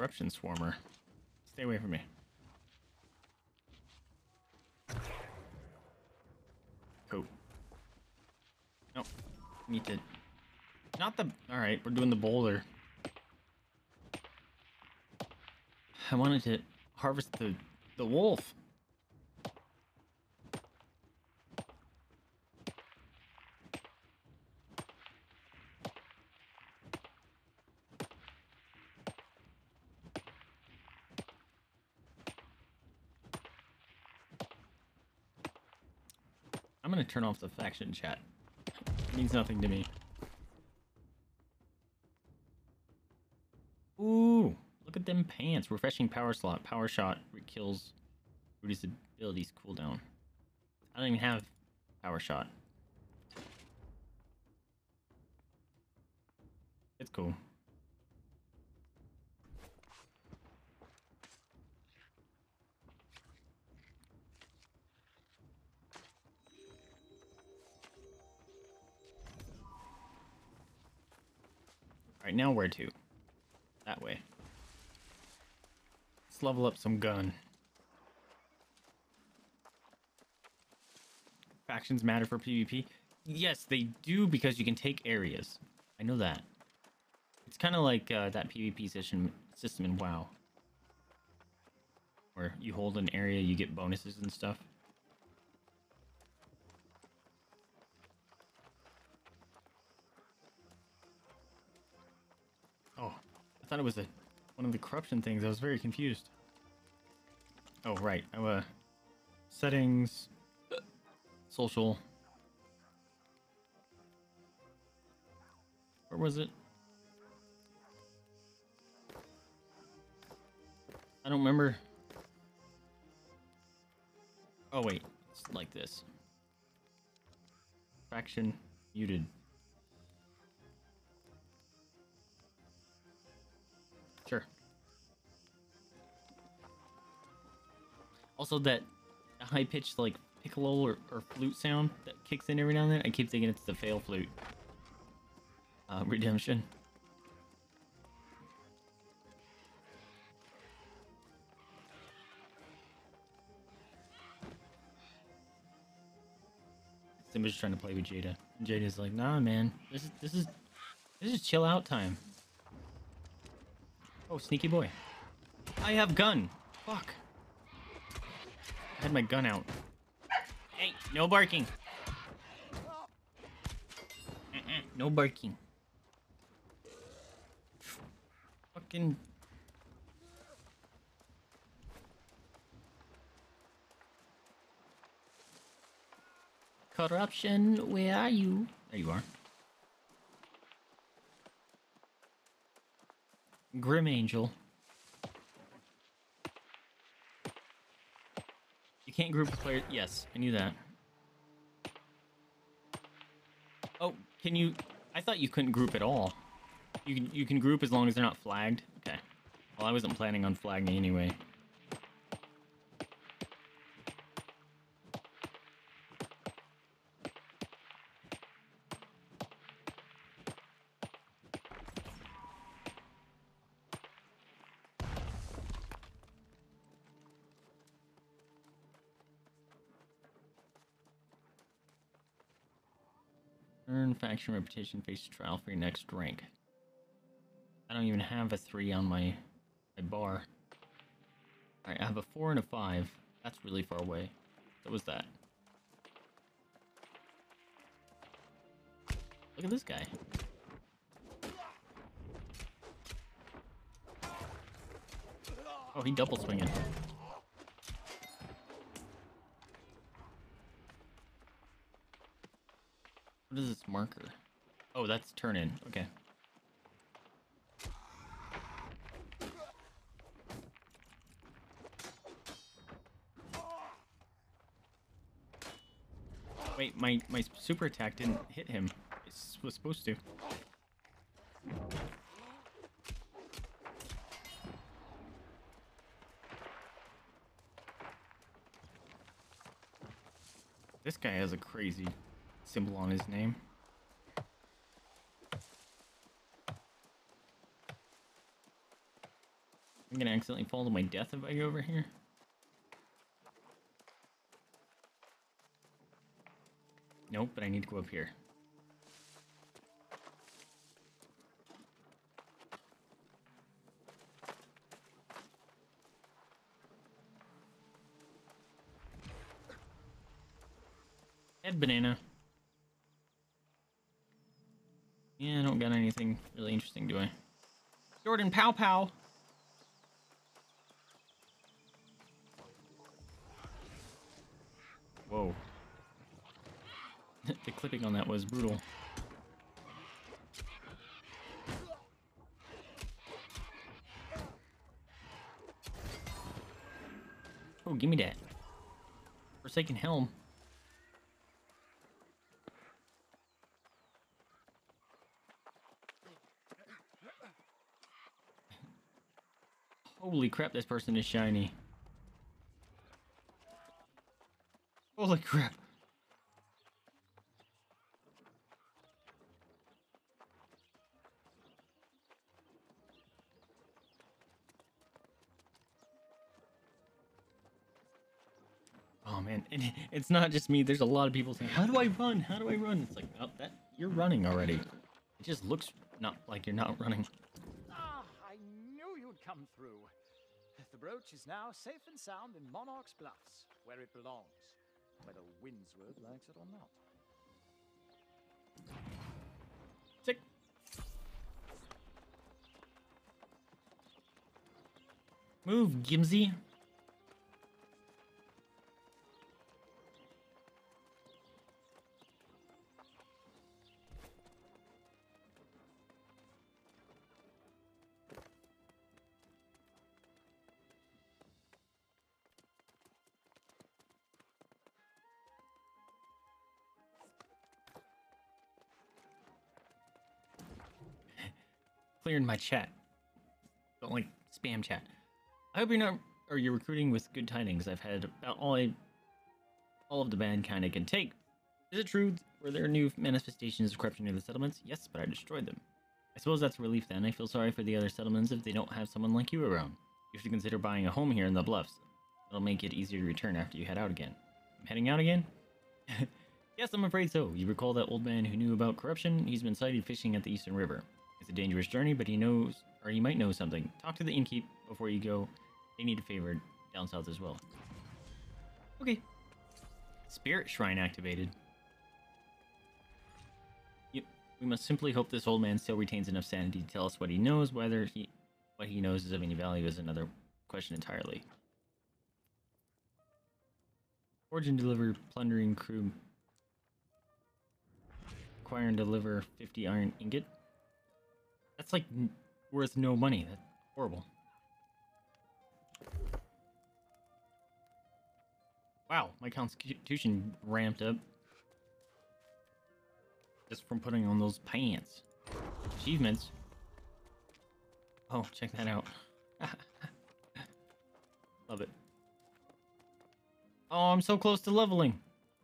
corruption swarmer. Stay away from me. Cool. No. Need to... Not the... Alright, we're doing the boulder. I wanted to harvest the wolf. I'm gonna turn off the faction chat. It means nothing to me. Ooh, look at them pants. Refreshing power slot. Power shot kills Rudy's abilities cooldown. I don't even have power shot. It's cool. Alright, now where to? That way. Let's level up some gun. Factions matter for PvP? Yes, they do, because you can take areas. I know that. It's kind of like that PvP system in WoW. Where you hold an area, you get bonuses and stuff. Oh, I thought it was one of the corruption things. I was very confused. Oh, right. Settings, social. Where was it? I don't remember. Oh, wait. It's like this. Faction muted. Sure. Also, that high-pitched, like, piccolo or flute sound that kicks in every now and then, I keep thinking it's the fail flute. Redemption. Simba's trying to play with Jada. And Jada's like, nah, man. This is chill out time. Oh, sneaky boy. I have gun. Fuck. I had my gun out. Hey, no barking. No barking. Fucking... Corruption, where are you? There you are. Grim Angel. You can't group players. Yes, I knew that. Oh, can you... I thought you couldn't group at all. You can group as long as they're not flagged. Okay. Well, I wasn't planning on flagging anyway. Earn faction reputation, face trial for your next rank. I don't even have a 3 on my bar. Alright, I have a 4 and a 5. That's really far away. So was that. Look at this guy. Oh, he double swinging. What is this marker? Oh, that's turn in. Okay. Wait, my super attack didn't hit him. It was supposed to. This guy has a crazy symbol on his name. I'm gonna accidentally fall to my death if I go over here. Nope, but I need to go up here. Head banana. Yeah, I don't got anything really interesting, do I? Jordan, pow pow! Whoa. The clipping on that was brutal. Oh, give me that. Forsaken helm. Holy crap, this person is shiny. Holy crap. Oh man, it's not just me. There's a lot of people saying, "How do I run? How do I run?" It's like, oh, that you're running already. It just looks not like you're not running. Ah, I knew you'd come through. The brooch is now safe and sound in Monarch's Bluffs, where it belongs, whether Windsward likes it or not. Sick. Move, Gimsy. Clearing my chat. Don't like spam chat. I hope you're not, or you're recruiting with good tidings. I've had about all of the bad kind I can take. Is it true? Were there new manifestations of corruption near the settlements? Yes, but I destroyed them. I suppose that's a relief then. I feel sorry for the other settlements if they don't have someone like you around. You should consider buying a home here in the Bluffs. It'll make it easier to return after you head out again. I'm heading out again? Yes, I'm afraid so. You recall that old man who knew about corruption? He's been sighted fishing at the Eastern River. It's a dangerous journey, but he knows, or he might know something. Talk to the innkeep before you go. They need a favor down south as well. Okay. Spirit Shrine activated. Yep. We must simply hope this old man still retains enough sanity to tell us what he knows. Whether what he knows is of any value is another question entirely. Forge and deliver plundering crew. Acquire and deliver 50 iron ingot. That's like worth no money. That's horrible. Wow, my constitution ramped up just from putting on those pants. Achievements. Oh, check that out. Love it. Oh, I'm so close to leveling.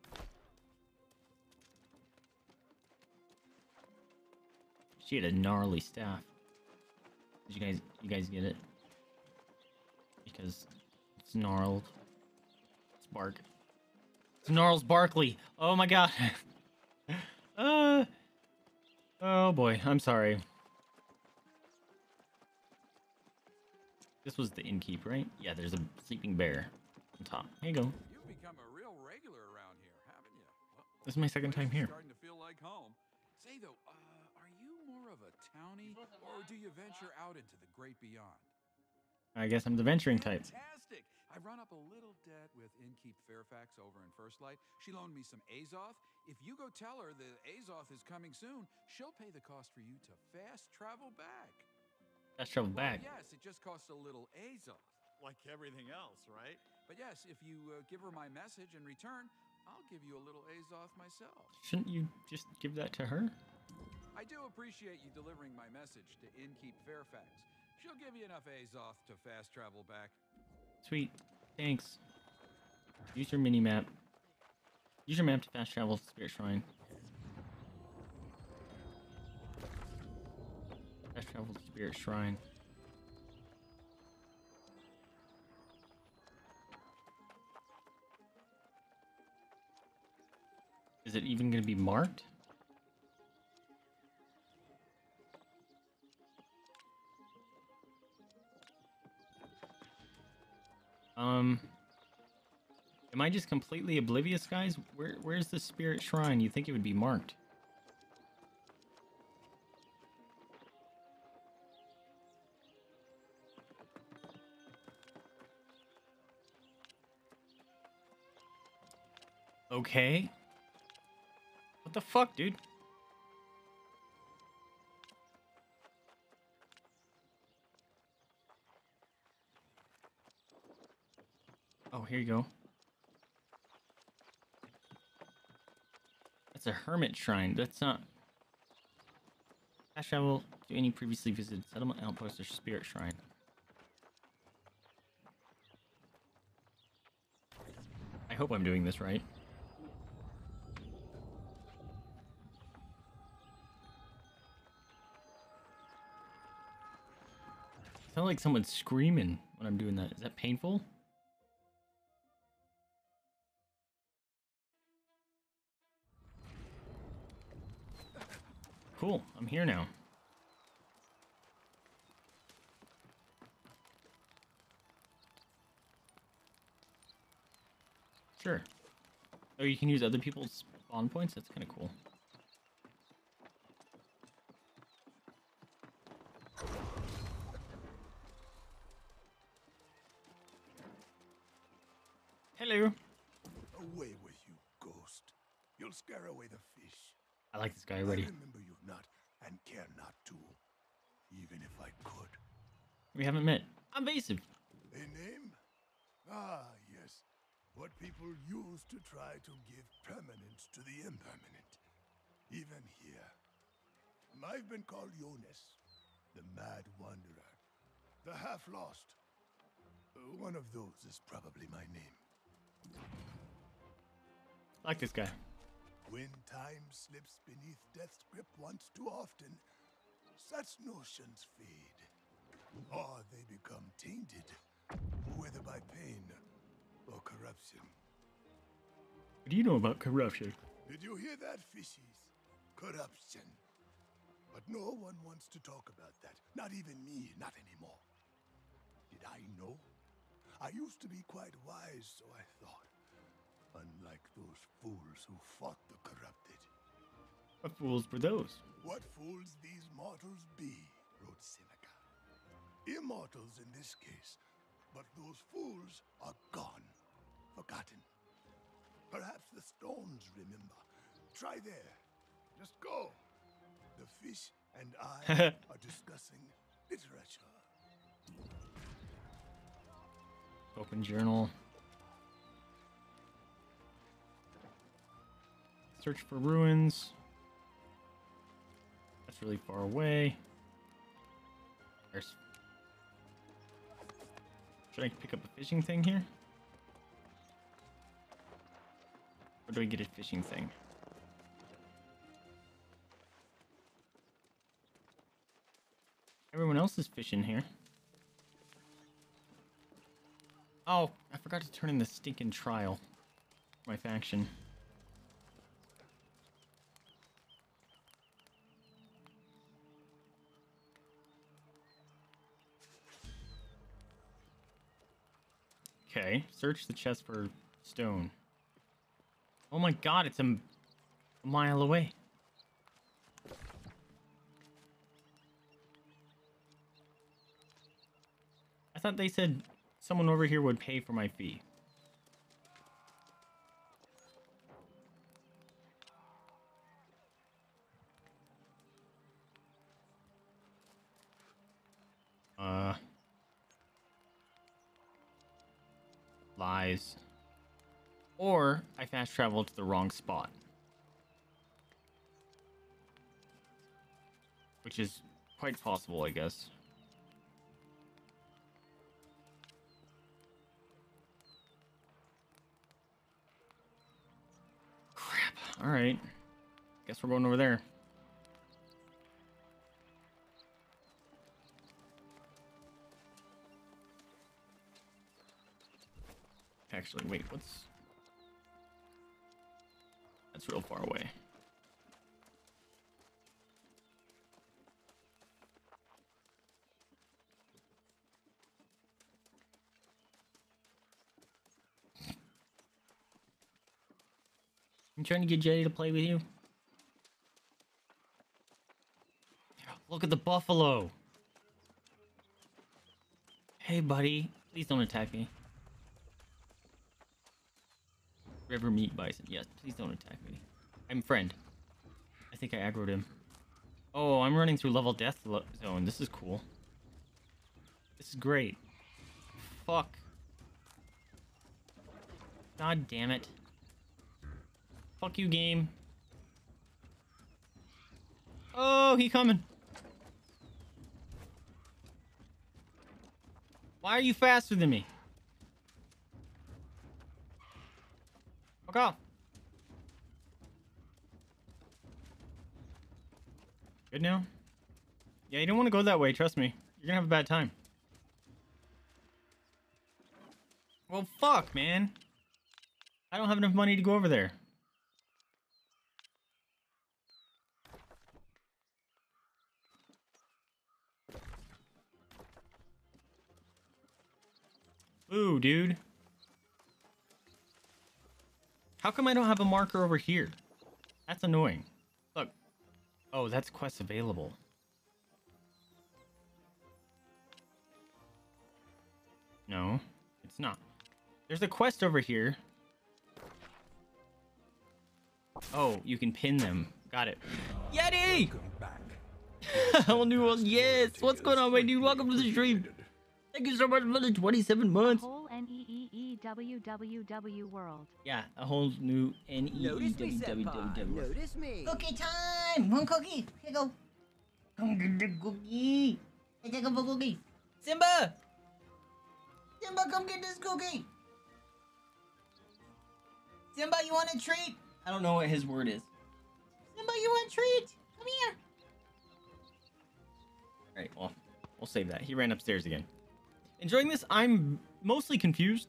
She had a gnarly staff. Did you guys get it? Because it's gnarled. Spark. It's Gnarls Barkley. Oh my god. Oh boy, I'm sorry. This was the innkeep, right? Yeah, there's a sleeping bear on top. Here you go. You've become a real regular around here, haven't you? Well, This is my second time here. Starting to feel like home. Say though, are you more of a townie, or do you venture out into the great beyond? I guess I'm the venturing type. Fantastic! I run up a little debt with Innkeep Fairfax over in First Light. She loaned me some Azoth. If you go tell her that Azoth is coming soon, she'll pay the cost for you to fast travel back. Fast travel back. Yes, it just costs a little Azoth. Like everything else, right? But yes, if you give her my message in return, I'll give you a little Azoth myself. Shouldn't you just give that to her? I do appreciate you delivering my message to Innkeep Fairfax. She'll give you enough Azoth to fast travel back. Sweet. Thanks. Use your mini-map. Use your map to fast travel to Spirit Shrine. Fast travel to Spirit Shrine. Is it even going to be marked? Am I just completely oblivious, guys? Where's the spirit shrine? You'd think it would be marked. Okay. What the fuck, dude? Oh, here you go. That's a hermit shrine. That's not... Fast travel to any previously visited settlement, outpost, or spirit shrine. I hope I'm doing this right. I sound like someone's screaming when I'm doing that. Is that painful? Cool, I'm here now. Sure. Oh, you can use other people's spawn points? That's kind of cool. Hello. Away with you, ghost. You'll scare away the fish. I like this guy already. I remember you not and care not to, even if I could. We haven't met. I'm Vaesive. A name? Ah, yes. What people use to try to give permanence to the impermanent. Even here. I've been called Jonas, the mad wanderer, the half-lost. One of those is probably my name. I like this guy. When time slips beneath death's grip once too often, such notions fade. Or they become tainted, whether by pain or corruption. What do you know about corruption? Did you hear that, fishies? Corruption. But no one wants to talk about that. Not even me, not anymore. Did I know? I used to be quite wise, so I thought. Unlike those fools who fought the corrupted. What fools were those? What fools these mortals be, wrote Seneca. Immortals in this case, but those fools are gone, forgotten. Perhaps the stones remember. Try there. Just go. The fish and I are discussing literature. Open journal. Search for ruins. That's really far away. There's... Should I pick up a fishing thing here? Or do I get a fishing thing? Everyone else is fishing here. Oh, I forgot to turn in the stinking trial. My faction. Okay, search the chest for stone. Oh my god, it's a mile away. I thought they said someone over here would pay for my fee. Lies. Or I fast traveled to the wrong spot. Which is quite possible, I guess. Crap. Alright. Guess we're going over there. Actually, wait, what's... That's real far away. I'm trying to get Jetty to play with you. Look at the buffalo. Hey, buddy. Please don't attack me. River meat bison. Yes, please don't attack me. I'm friend. I think I aggroed him. Oh, I'm running through level death zone. This is cool. This is great. Fuck. God damn it. Fuck you, game. Oh, he coming. Why are you faster than me? Fuck off. Good now? Yeah, you don't want to go that way, trust me. You're gonna have a bad time. Well, fuck, man. I don't have enough money to go over there. Ooh, dude. How come I don't have a marker over here? That's annoying. Look. Oh, that's quest available. No, it's not. There's a quest over here. Oh, you can pin them. Got it. Yeti! Whole new one. Yes. What's going on, my dude? Welcome to the stream. Thank you so much for the 27 months. Whole NEEEWWW world. Yeah, a whole new Notice me, senpai. NEEWWW. Notice me. Cookie time! One cookie! Here you go. Come get the cookie. Hey, take a cookie. Simba! Simba, come get this cookie. Simba, you want a treat? I don't know what his word is. Simba, you want a treat? Come here. Alright, well, we'll save that. He ran upstairs again. Enjoying this? I'm mostly confused.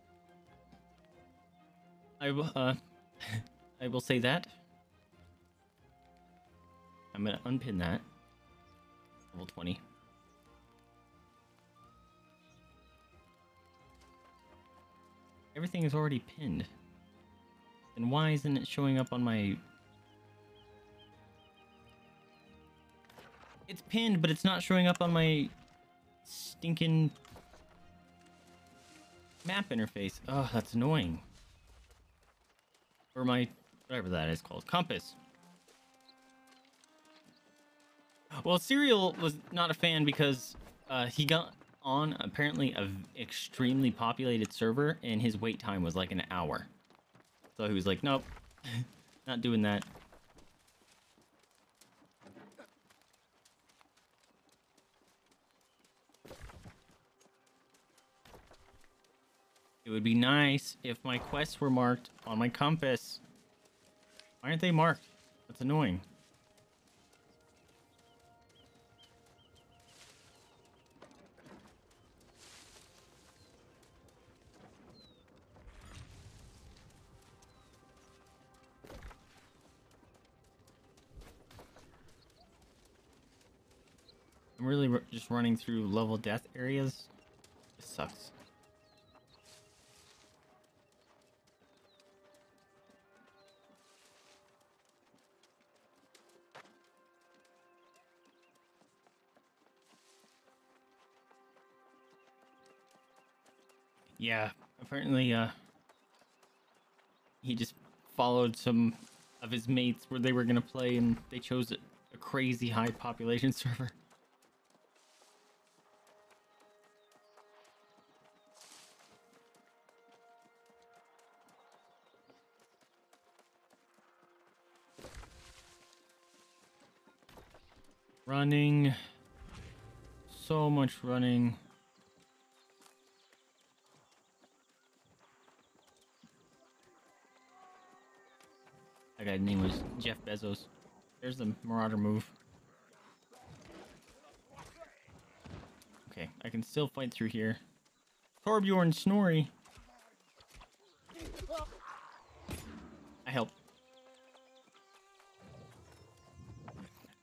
I will say that. I'm gonna unpin that. Level 20. Everything is already pinned. Then why isn't it showing up on my... It's pinned, but it's not showing up on my stinking map interface. Oh, that's annoying. Or my, whatever that is called, compass. Well, Serial was not a fan because he got on apparently an extremely populated server and his wait time was like an hour. So he was like, nope, not doing that. It would be nice if my quests were marked on my compass. Why aren't they marked? That's annoying. I'm really just running through level death areas. This sucks. Yeah, apparently, he just followed some of his mates where they were gonna play, and they chose a crazy high population server. Running. So much running. That guy's name was Jeff Bezos. There's the Marauder move. Okay, I can still fight through here. Torbjorn Snorri. I helped.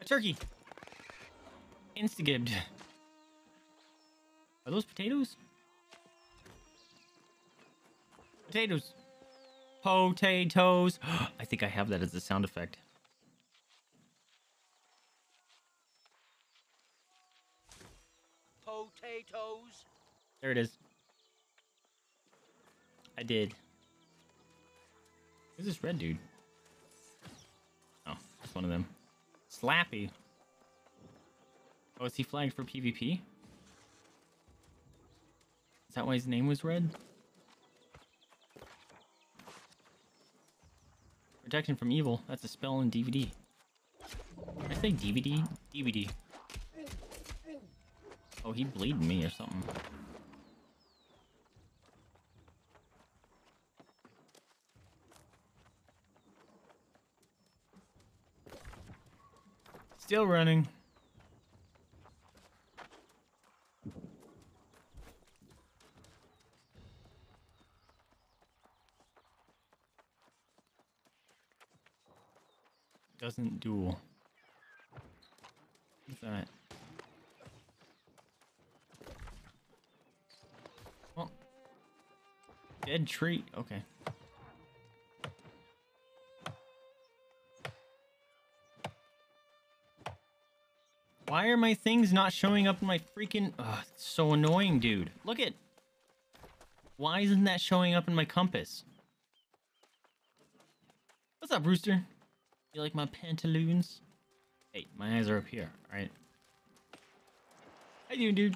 turkey. Instagibbed. Are those potatoes? Potatoes. Potatoes. I think I have that as a sound effect. Potatoes. There it is. I did. Who's this red dude? Oh, that's one of them. Slappy. Oh, is he flagged for PvP? Is that why his name was red? Protection from evil. That's a spell in DVD. Did I say DVD? DVD. Oh, he bleeding me or something. Still running. Doesn't duel. What's that? Oh. Dead tree. Okay. Why are my things not showing up in my freaking... Ugh, it's so annoying, dude. Look at... Why isn't that showing up in my compass? What's up, Rooster? You like my pantaloons? Hey, my eyes are up here, alright? How you doing, dude?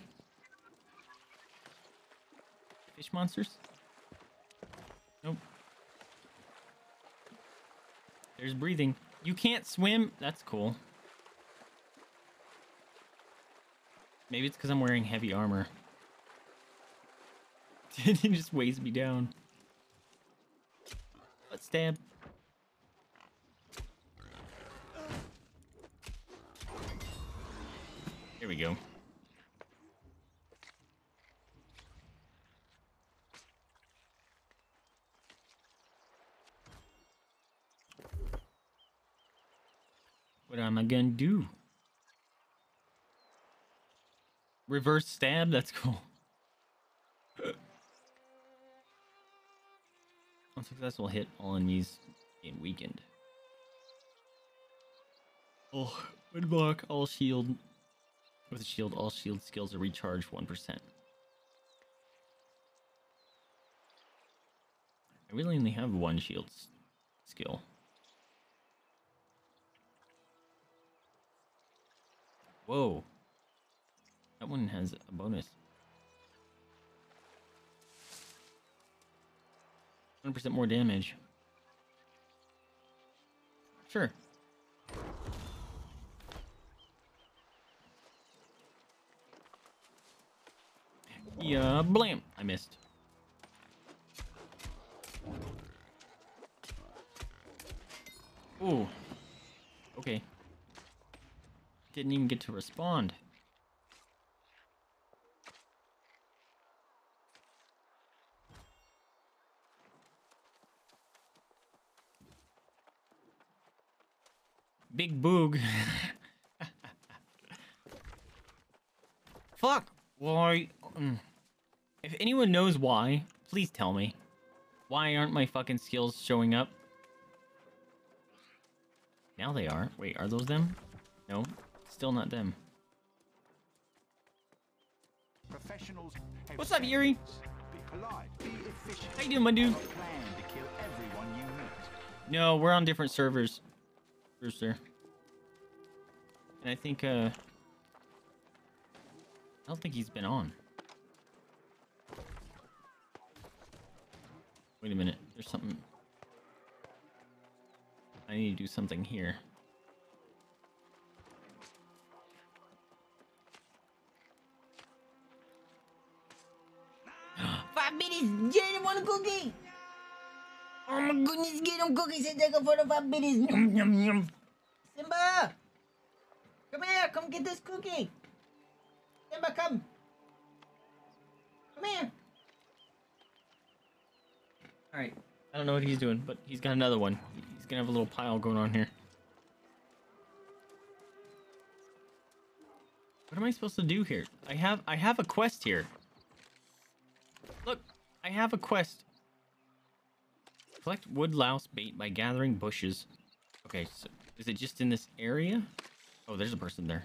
Fish monsters? Nope. There's breathing. You can't swim? That's cool. Maybe it's because I'm wearing heavy armor. He just weighs me down. Let's stab. There we go. What am I gonna do? Reverse stab? That's cool. Unsuccessful hit, all enemies gain weakened. Oh, would block, all shield. With a shield, all shield skills are recharged 1%. I really only have one shield skill. Whoa. That one has a bonus. 100% more damage. Sure. Yeah, blam! I missed. Ooh. Okay. Didn't even get to respond. Big boog. Fuck. Why? If anyone knows why, please tell me. Why aren't my fucking skills showing up? Now they are. Wait, are those them? No, still not them. Professionals. What's up, Yuri? Be polite, be efficient. How you doing, my dude? Plan to kill everyone you meet. No, we're on different servers, Brewster. And I think, I don't think he's been on. Wait a minute, there's something. I need to do something here. Five minutes! Get him on a cookie! Oh my goodness, get him cookies and take it for the 5 minutes! Yum, yum, yum! Simba! Come here, come get this cookie! Simba, come! Come here! Alright, I don't know what he's doing, but he's got another one. He's gonna have a little pile going on here. What am I supposed to do here? I have a quest here. Look, I have a quest. Collect wood louse bait by gathering bushes. Okay, so is it just in this area? Oh, there's a person there.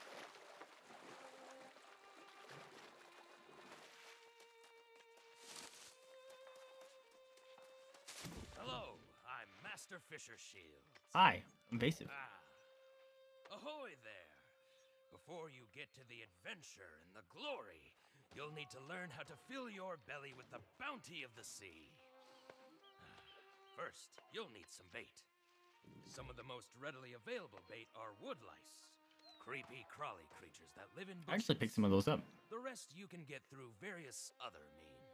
Hello, I'm Master Fisher Shields. Hi, I'm Vaesive. Ahoy there! Before you get to the adventure and the glory, you'll need to learn how to fill your belly with the bounty of the sea. First, you'll need some bait. Some of the most readily available bait are wood lice, creepy, crawly creatures that live in bushes. I actually picked some of those up. The rest you can get through various other means.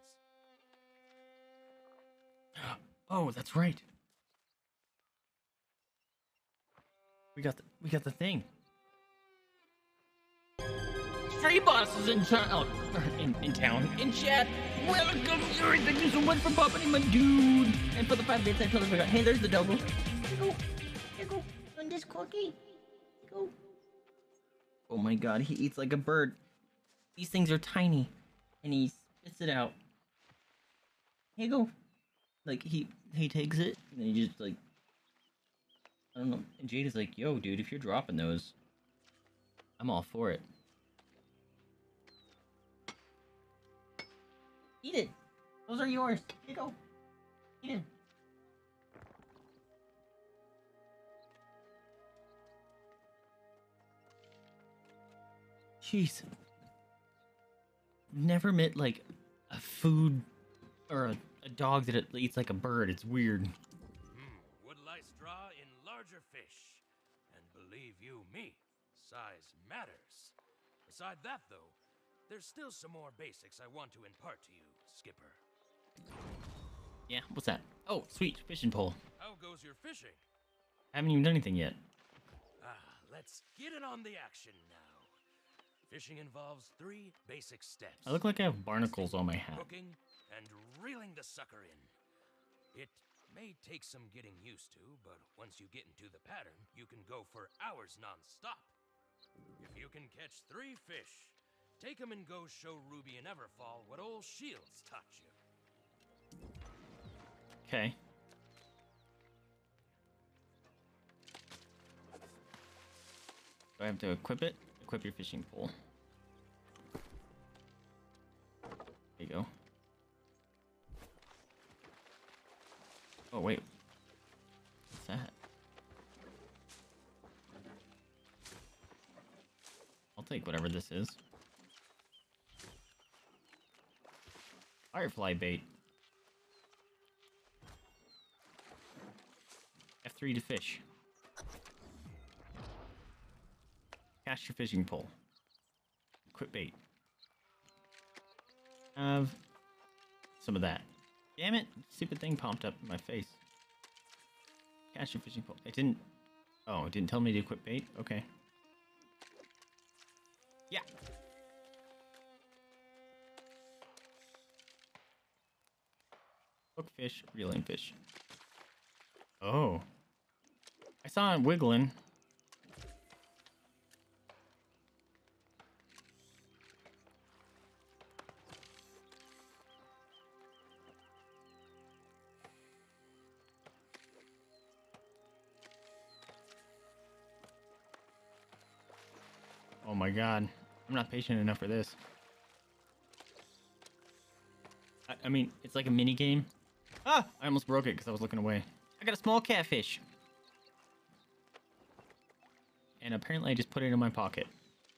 Oh, that's right. We got the thing. 3 bosses in town. In chat. Welcome, Yuri. Thank you so much for popping in, my dude. And for the 5 bits, I totally forgot. Hey, there's the double. Here you go. On this cookie. Here you go. Oh my god, he eats like a bird. These things are tiny. And he spits it out. Here you go. Like, he takes it, and then he just, like... I don't know. And Jade is like, yo, dude, if you're dropping those, I'm all for it. Eat it. Those are yours. Here you go. Eat it. Jeez. Never met, like, a food or a dog that eats like a bird. It's weird. Wood lice draw in larger fish. And believe you me, size matters. Beside that, though, there's still some more basics I want to impart to you, Skipper. Yeah, what's that? Oh, sweet, fishing pole. How goes your fishing? Haven't even done anything yet. Let's get it on the action now. Fishing involves 3 basic steps. I look like I have barnacles on my hat. Hooking and reeling the sucker in. It may take some getting used to, but once you get into the pattern, you can go for hours non-stop. If you can catch 3 fish, take them and go show Ruby and Everfall what old Shields taught you. Okay. Do I have to equip it? Equip your fishing pole. There you go. Oh, wait. What's that? I'll take whatever this is. Firefly bait. F3 to fish. Cast your fishing pole. Equip bait. Have some of that. Damn it! Stupid thing popped up in my face. Cast your fishing pole. It didn't. Oh, it didn't tell me to equip bait? Okay. Yeah. Hook fish, reel in fish. Oh. I saw it wiggling. Oh my god. I'm not patient enough for this. I mean, it's like a mini game. Ah! I almost broke it because I was looking away. I got a small catfish. And apparently I just put it in my pocket.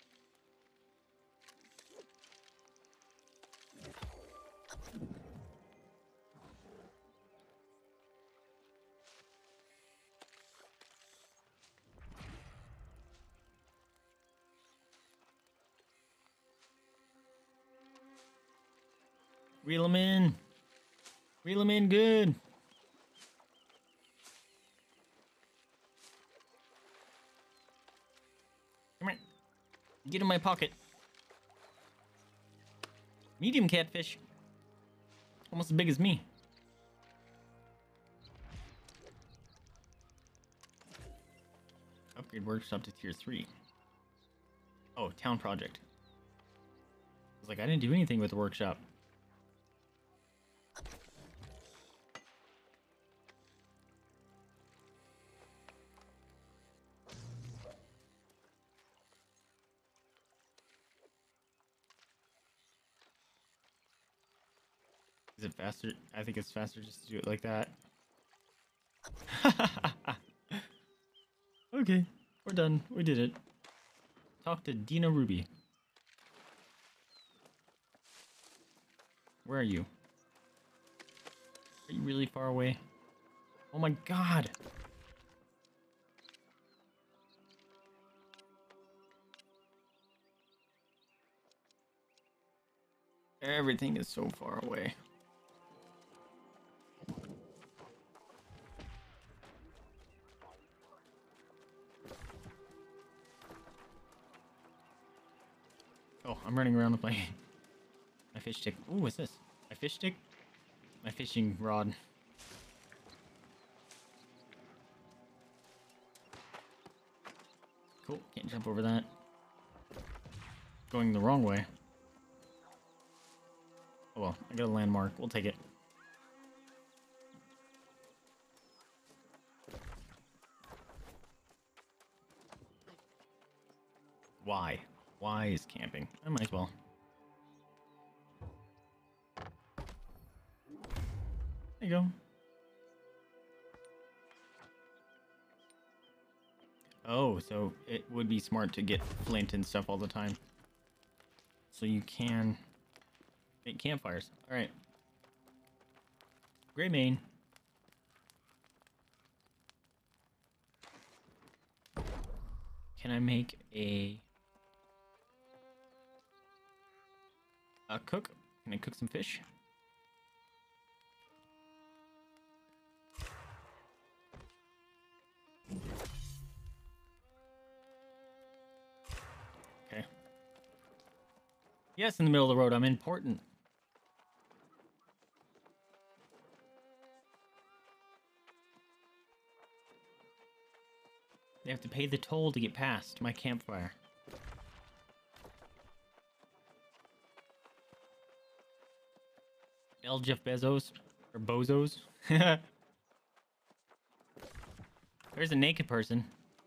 Reel him in. Reel him in good. Come here. Get in my pocket. Medium catfish. Almost as big as me. Upgrade works up to tier 3. Oh, town project. I was like, I didn't do anything with the workshop. Is it faster? I think it's faster just to do it like that. Okay, we're done. We did it. Talk to Dina Ruby. Where are you? Are you really far away? Oh my god! Everything is so far away. Oh, I'm running around with my fish stick. Ooh, what's this? My fish stick? My fishing rod. Cool, can't jump over that. Going the wrong way. Oh well, I got a landmark. We'll take it. Why? Why is camping? I might as well. There you go. Oh, so it would be smart to get flint and stuff all the time. So you can make campfires. Alright. Gray Mane. Can I make a cook? Can I cook some fish? Okay. Yes, in the middle of the road. I'm important. They have to pay the toll to get past my campfire. L. Jeff Bezos? Or Bozos? There's a naked person.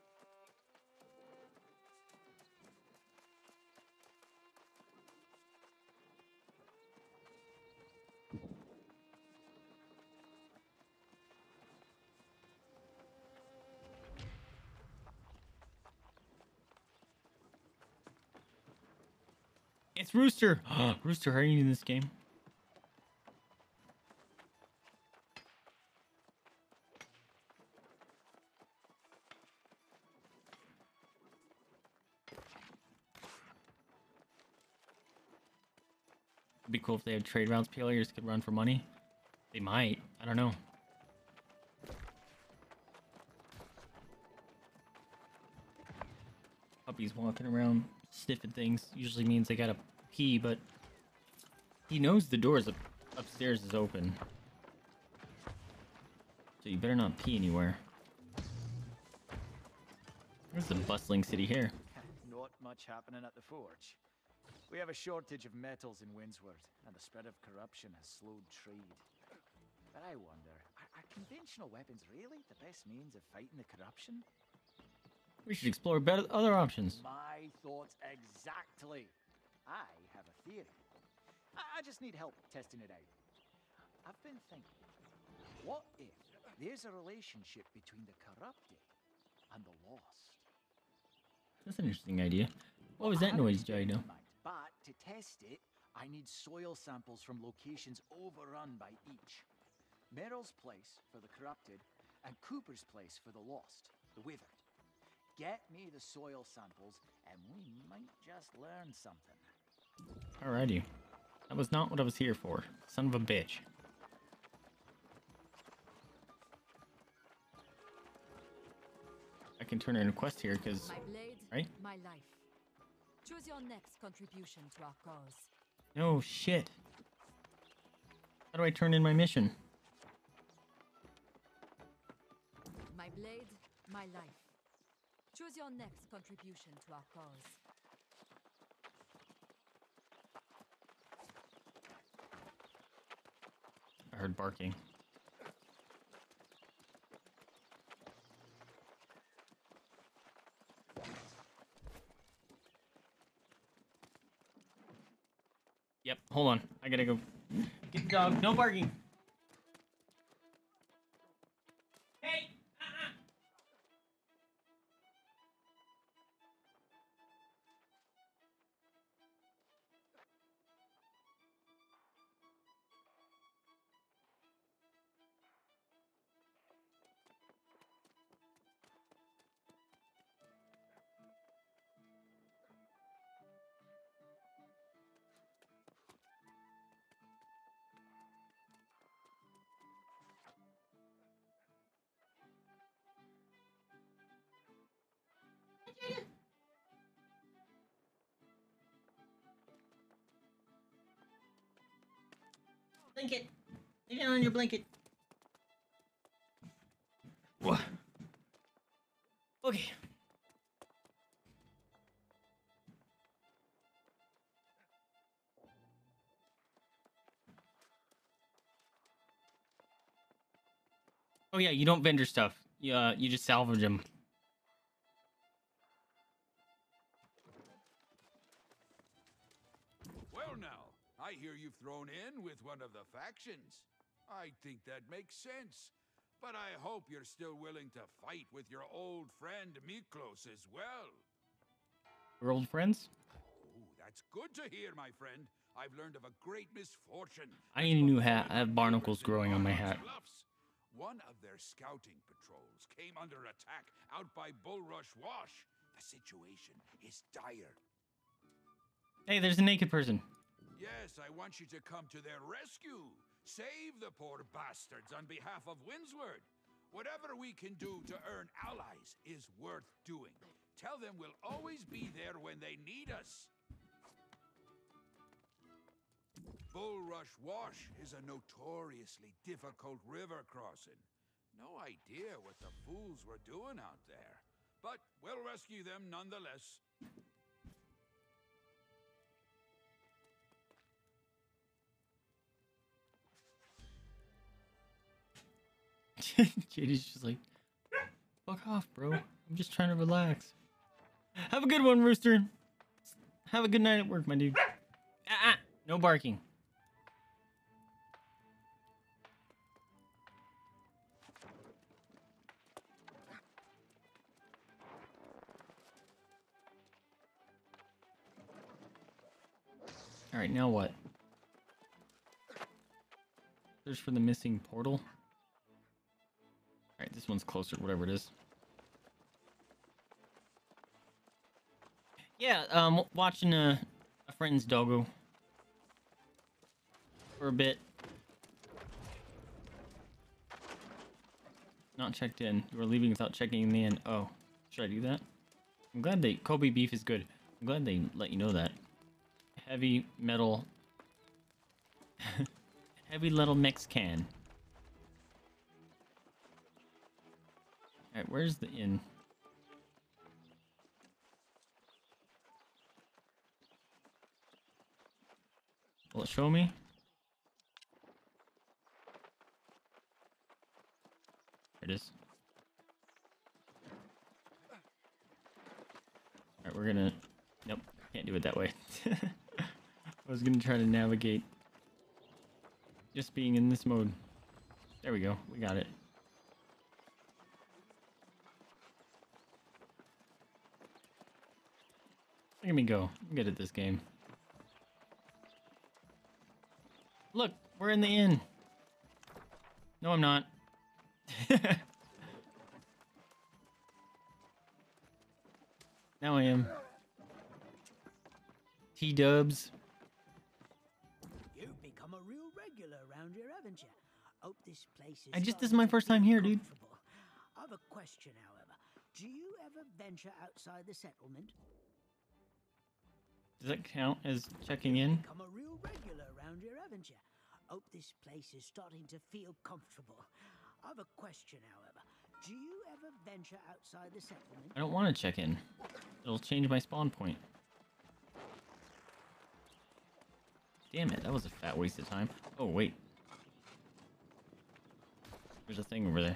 It's Rooster! Rooster, are you in this game? It'd be cool if they had trade routes players could run for money. They might. I don't know. Puppy's walking around sniffing things. Usually means they gotta pee, but he knows the doors upstairs is open. So you better not pee anywhere. There's a bustling city here. Not much happening at the forge. We have a shortage of metals in Windsworth, and the spread of corruption has slowed trade. But I wonder, are conventional weapons really the best means of fighting the corruption? We should explore better other options. My thoughts exactly. I have a theory. I just need help testing it out. I've been thinking, what if there's a relationship between the corrupted and the lost? That's an interesting idea. What was that noise, Jado? But to test it, I need soil samples from locations overrun by each. Merrill's place for the corrupted, and Cooper's place for the lost, the withered. Get me the soil samples, and we might just learn something. Alrighty. That was not what I was here for. Son of a bitch. I can turn in a quest here, because... My blade, right? my life. Choose your next contribution to our cause. No shit. How do I turn in my mission? My blade, my life. Choose your next contribution to our cause. heard barking. Yep, hold on. I gotta go get the dog. No barking. Hey! Blanket. Lay down on your blanket. What? Okay. Oh yeah, you don't vendor stuff. You just salvage them. Well now, I hear you've thrown in with one of the factions. I think that makes sense. But I hope you're still willing to fight with your old friend Miklos as well. We're old friends? Oh, that's good to hear, my friend. I've learned of a great misfortune. I need a new hat. I have barnacles growing on my hat. One of their scouting patrols came under attack out by Bulrush Wash. The situation is dire. Hey, there's a naked person. Yes, I want you to come to their rescue. Save the poor bastards on behalf of Windsward. Whatever we can do to earn allies is worth doing. Tell them we'll always be there when they need us. Bulrush Wash is a notoriously difficult river crossing. No idea what the fools were doing out there. But we'll rescue them nonetheless. JD's just like, fuck off, bro. I'm just trying to relax. Have a good one, Rooster. Have a good night at work, my dude. No barking. Alright, now what? Search for the missing portal. Alright, this one's closer, whatever it is. Yeah, watching a friend's doggo. For a bit. Not checked in. You were leaving without checking in the inn. Oh, should I do that? I'm glad Kobe beef is good. I'm glad they let you know that. Heavy metal. Heavy metal Mexican. Alright, where's the inn? Will it show me? There it is. Alright, we're gonna... Nope, can't do it that way. I was gonna try to navigate just being in this mode. There we go, we got it. Look at me go. I'm good at this game. Look, we're in the inn. No, I'm not. Now I am. T-dubs. You've become a real regular around here, haven't you? Hope this place is This is my first time here, dude. I have a question, however. Do you ever venture outside the settlement? Does that count as checking in? Become a real regular around here, haven't you? Hope this place is starting to feel comfortable. I have a question, however. Do you ever venture outside the settlement? I don't want to check in. It'll change my spawn point. Damn it, that was a fat waste of time. Oh, wait. There's a thing over there.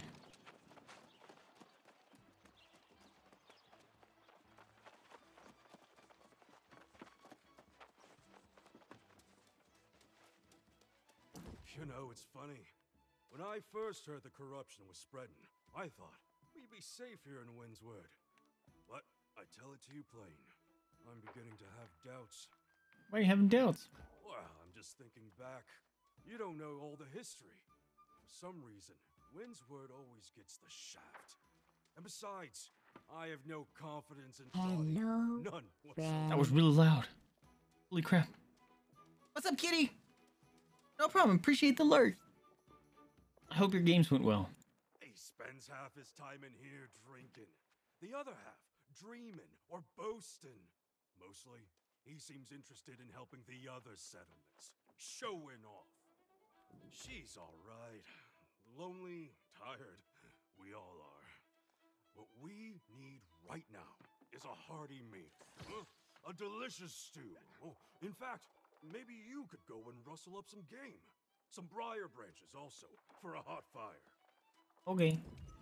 You know, it's funny. When I first heard the corruption was spreading, I thought we'd be safe here in Windsward. But I tell it to you plain, I'm beginning to have doubts. Why are you having doubts? Well, I'm just thinking back. You don't know all the history. For some reason, Windsward always gets the shaft. And besides, I have no confidence in Dottie. Hello, None whatsoever. That was really loud. Holy crap. What's up, kitty? No problem. Appreciate the alert. I hope your games went well. He spends half his time in here drinking. The other half dreaming or boasting. Mostly, he seems interested in helping the other settlements. Showing off. She's alright. Lonely, tired. We all are. What we need right now is a hearty meal. A delicious stew. Oh, in fact, maybe you could go and rustle up some game. Some briar branches also, for a hot fire. Okay.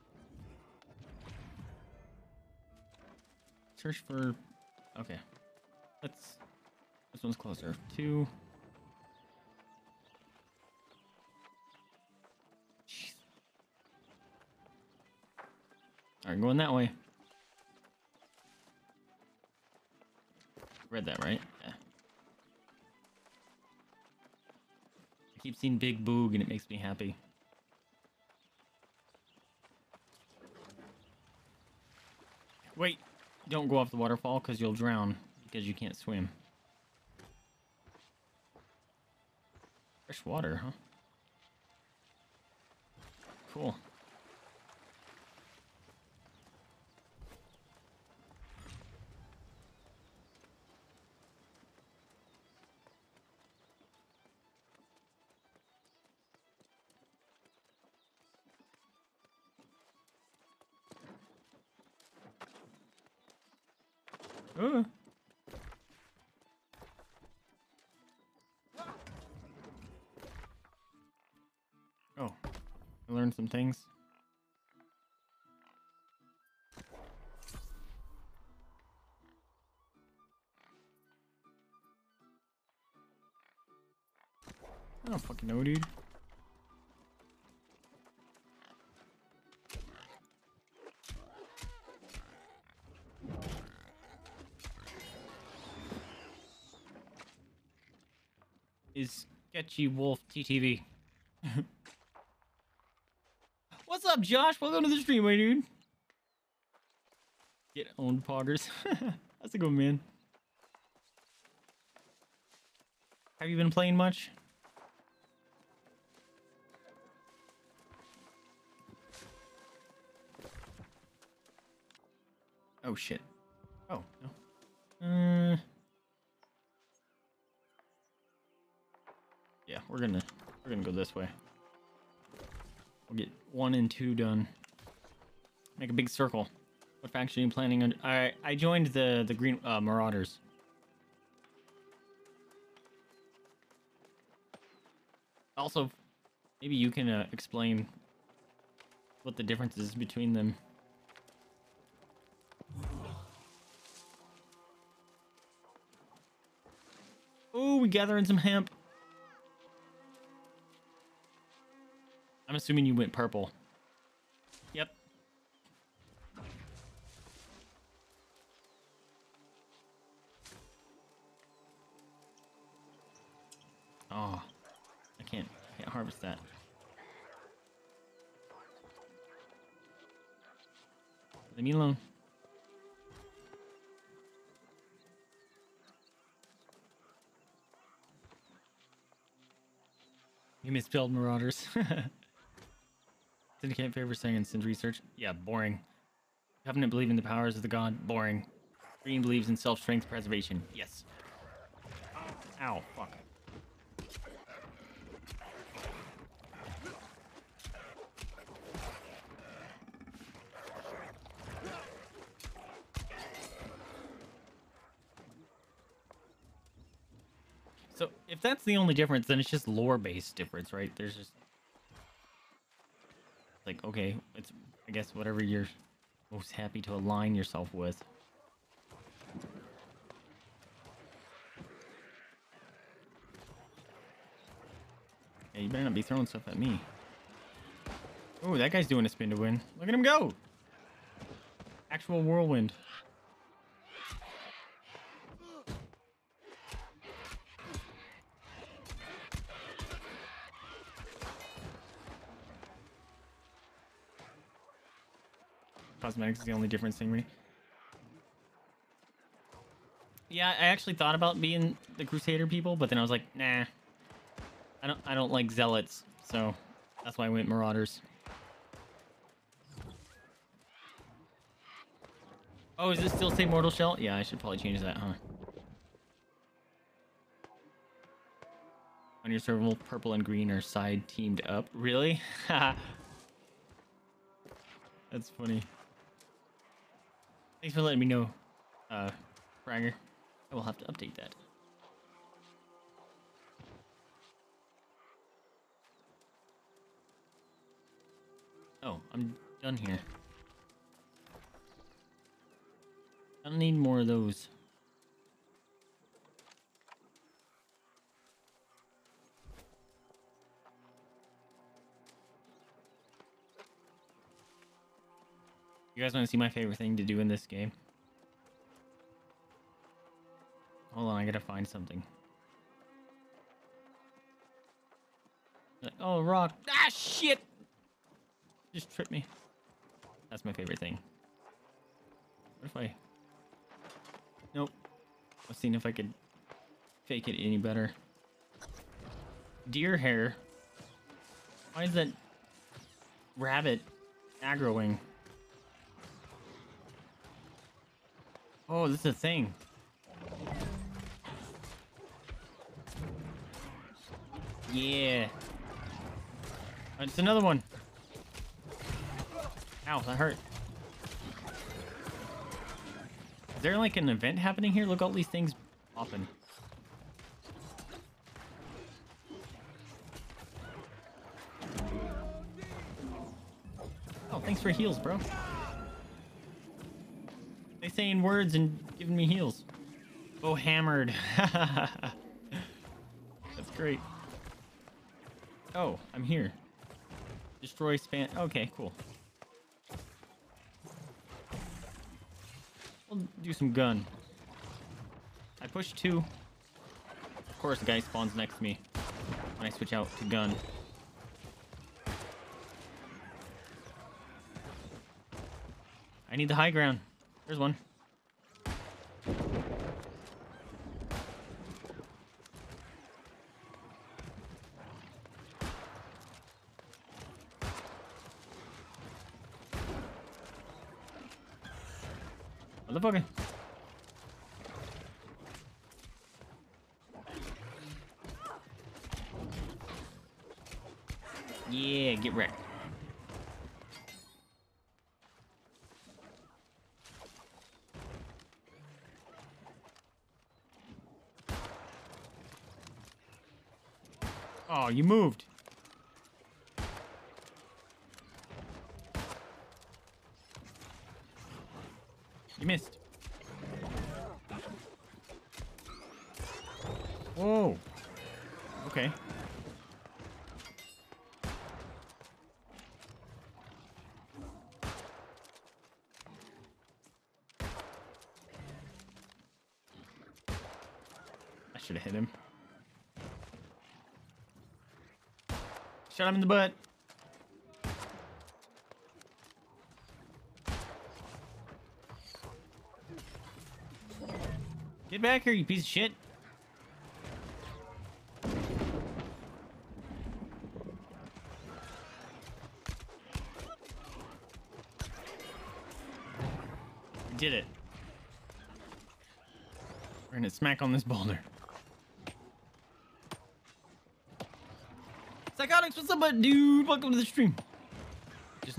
Search for... Okay. Let's... This one's closer. 2. Jeez. Alright, going that way. Read that, right? Yeah. I keep seeing Big Boog and it makes me happy. Wait, don't go off the waterfall because you'll drown because you can't swim. Fresh water, huh? Cool. Oh. Oh, I learned some things. I don't fucking know, dude. Is Sketchy Wolf TTV. What's up, Josh? Welcome to the stream, my dude. Get owned, Poggers. That's a good man. Have you been playing much? Oh shit. Oh no. Yeah, we're gonna go this way. We'll get 1 and 2 done. Make a big circle. What faction are you planning on? I joined the Green Marauders. Also, maybe you can explain what the difference is between them. Oh, we gathering some hemp. I'm assuming you went purple. Yep. Oh, I can't harvest that. Leave me alone. You misspelled Marauders. Syndicate favors science and research. Yeah, boring. Covenant believe in the powers of the god. Boring. Green believes in self-strength preservation. Yes. Ow, fuck. So, if that's the only difference, then it's just lore-based difference, right? There's just... Like, okay, it's, I guess, whatever you're most happy to align yourself with. Yeah, you better not be throwing stuff at me. Oh, that guy's doing a spin to win. Look at him go! Actual whirlwind. Cosmetics is the only difference thing, really. Yeah, I actually thought about being the Crusader people, but then I was like, nah. I don't like zealots, so that's why I went Marauders. Oh, does it still say Mortal Shell? Yeah, I should probably change that, huh? On your serval, purple and green are side teamed up. Really? That's funny. Thanks for letting me know, Fragger. I will have to update that. Oh, I'm done here. I don't need more of those. You guys want to see my favorite thing to do in this game? Hold on, I gotta find something. Like, oh, rock. Ah, shit! Just tripped me. That's my favorite thing. What if I... Nope. I was seeing if I could fake it any better. Deer hair. Why is that rabbit aggroing? Oh, this is a thing. Yeah. Oh, it's another one. Ow, that hurt. Is there like an event happening here? Look, all these things popping. Oh, thanks for heals, bro. They saying words and giving me heals. Oh, hammered. That's great. Oh, I'm here. Destroy span. Okay, cool. We'll do some gun. I push 2. Of course, the guy spawns next to me when I switch out to gun. I need the high ground. There's one. Motherfucker. Yeah, get wrecked. Oh, you moved. You missed. Whoa. Okay. I should have hit him. Shot him in the butt. Get back here, you piece of shit. We did it. We're gonna smack on this boulder. Psychotics, what's up, dude? Welcome to the stream. Just...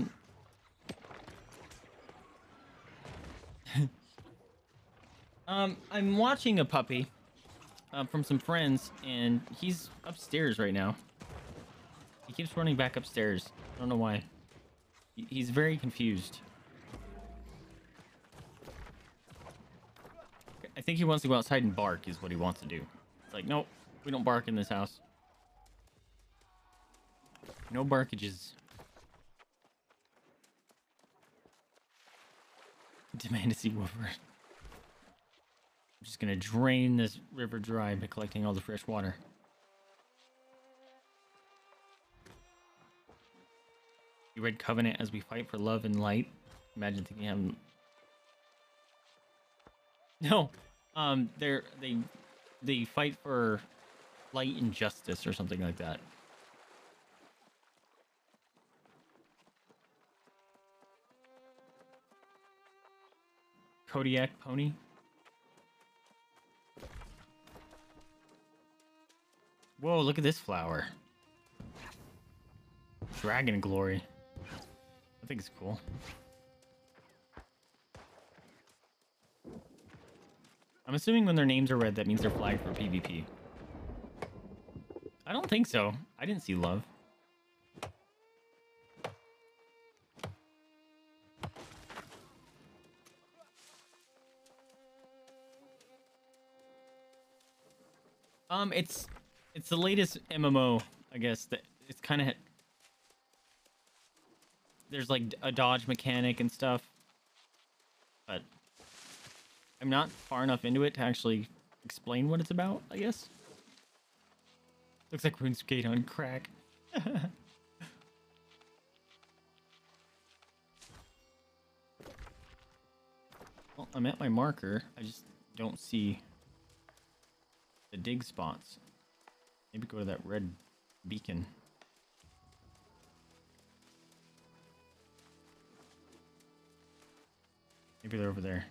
I'm watching a puppy from some friends, and he's upstairs right now. He keeps running back upstairs. I don't know why. He's very confused. I think he wants to go outside and bark is what he wants to do. It's like, nope, we don't bark in this house. No barkages. Demand to see Woofer. I'm just gonna drain this river dry by collecting all the fresh water. You read Covenant as we fight for love and light. Imagine thinking him. No, they fight for light and justice or something like that. Kodiak pony. Whoa, look at this flower. Dragon glory. I think it's cool. I'm assuming when their names are read, that means they're flagged for PvP. I don't think so. I didn't see love. It's the latest MMO, I guess. That it's kind of there's like a dodge mechanic and stuff, but I'm not far enough into it to actually explain what it's about, I guess. Looks like RuneScape on crack. Well, I'm at my marker. I just don't see the dig spots. Maybe go to that red beacon. Maybe they're over there.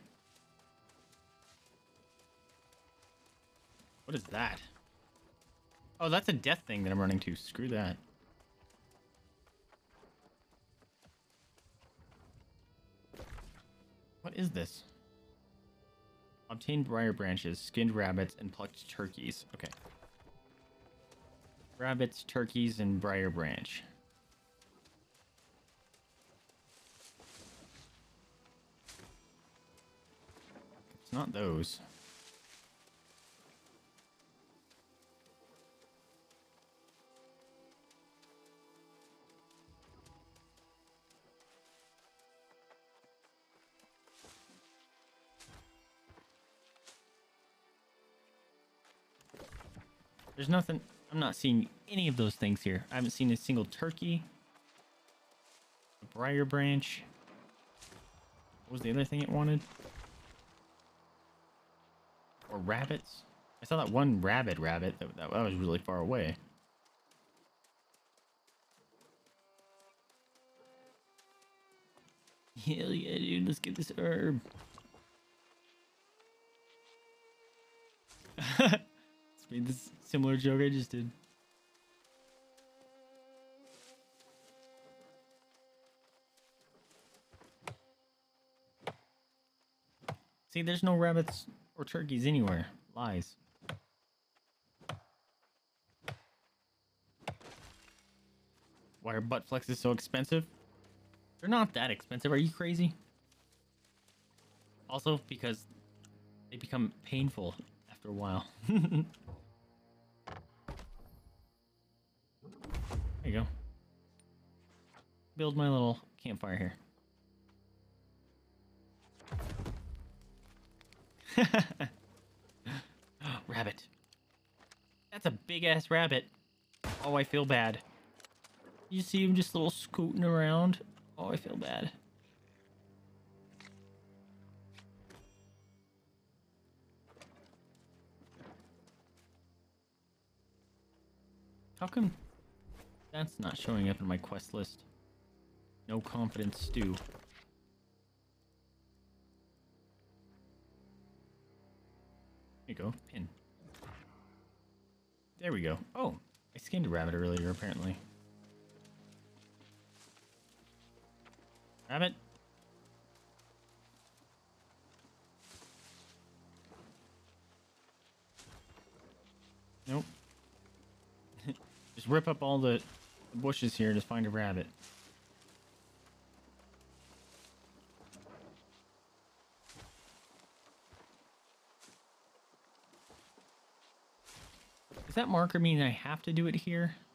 What is that? Oh, that's a death thing that I'm running to. Screw that. What is this? Obtained briar branches, skinned rabbits, and plucked turkeys. Okay. Rabbits, turkeys, and briar branch. It's not those. There's nothing. I'm not seeing any of those things here. I haven't seen a single turkey. A briar branch. What was the other thing it wanted? Or rabbits? I saw that one rabid rabbit that was really far away. Hell yeah, dude. Let's get this herb. Let's read this similar joke I just did. See, there's no rabbits or turkeys anywhere. Lies. Why are butt flexes so expensive? They're not that expensive. Are you crazy? Also, because they become painful after a while. There you go. Build my little campfire here. Rabbit. That's a big ass rabbit. Oh, I feel bad. You see him just little scooting around. Oh, I feel bad. How come that's not showing up in my quest list? No confidence stew. There you go, pin. There we go. Oh, I skinned a rabbit earlier, apparently. Rabbit. Nope. Just rip up all the bushes here to find a rabbit. Does that marker mean I have to do it here?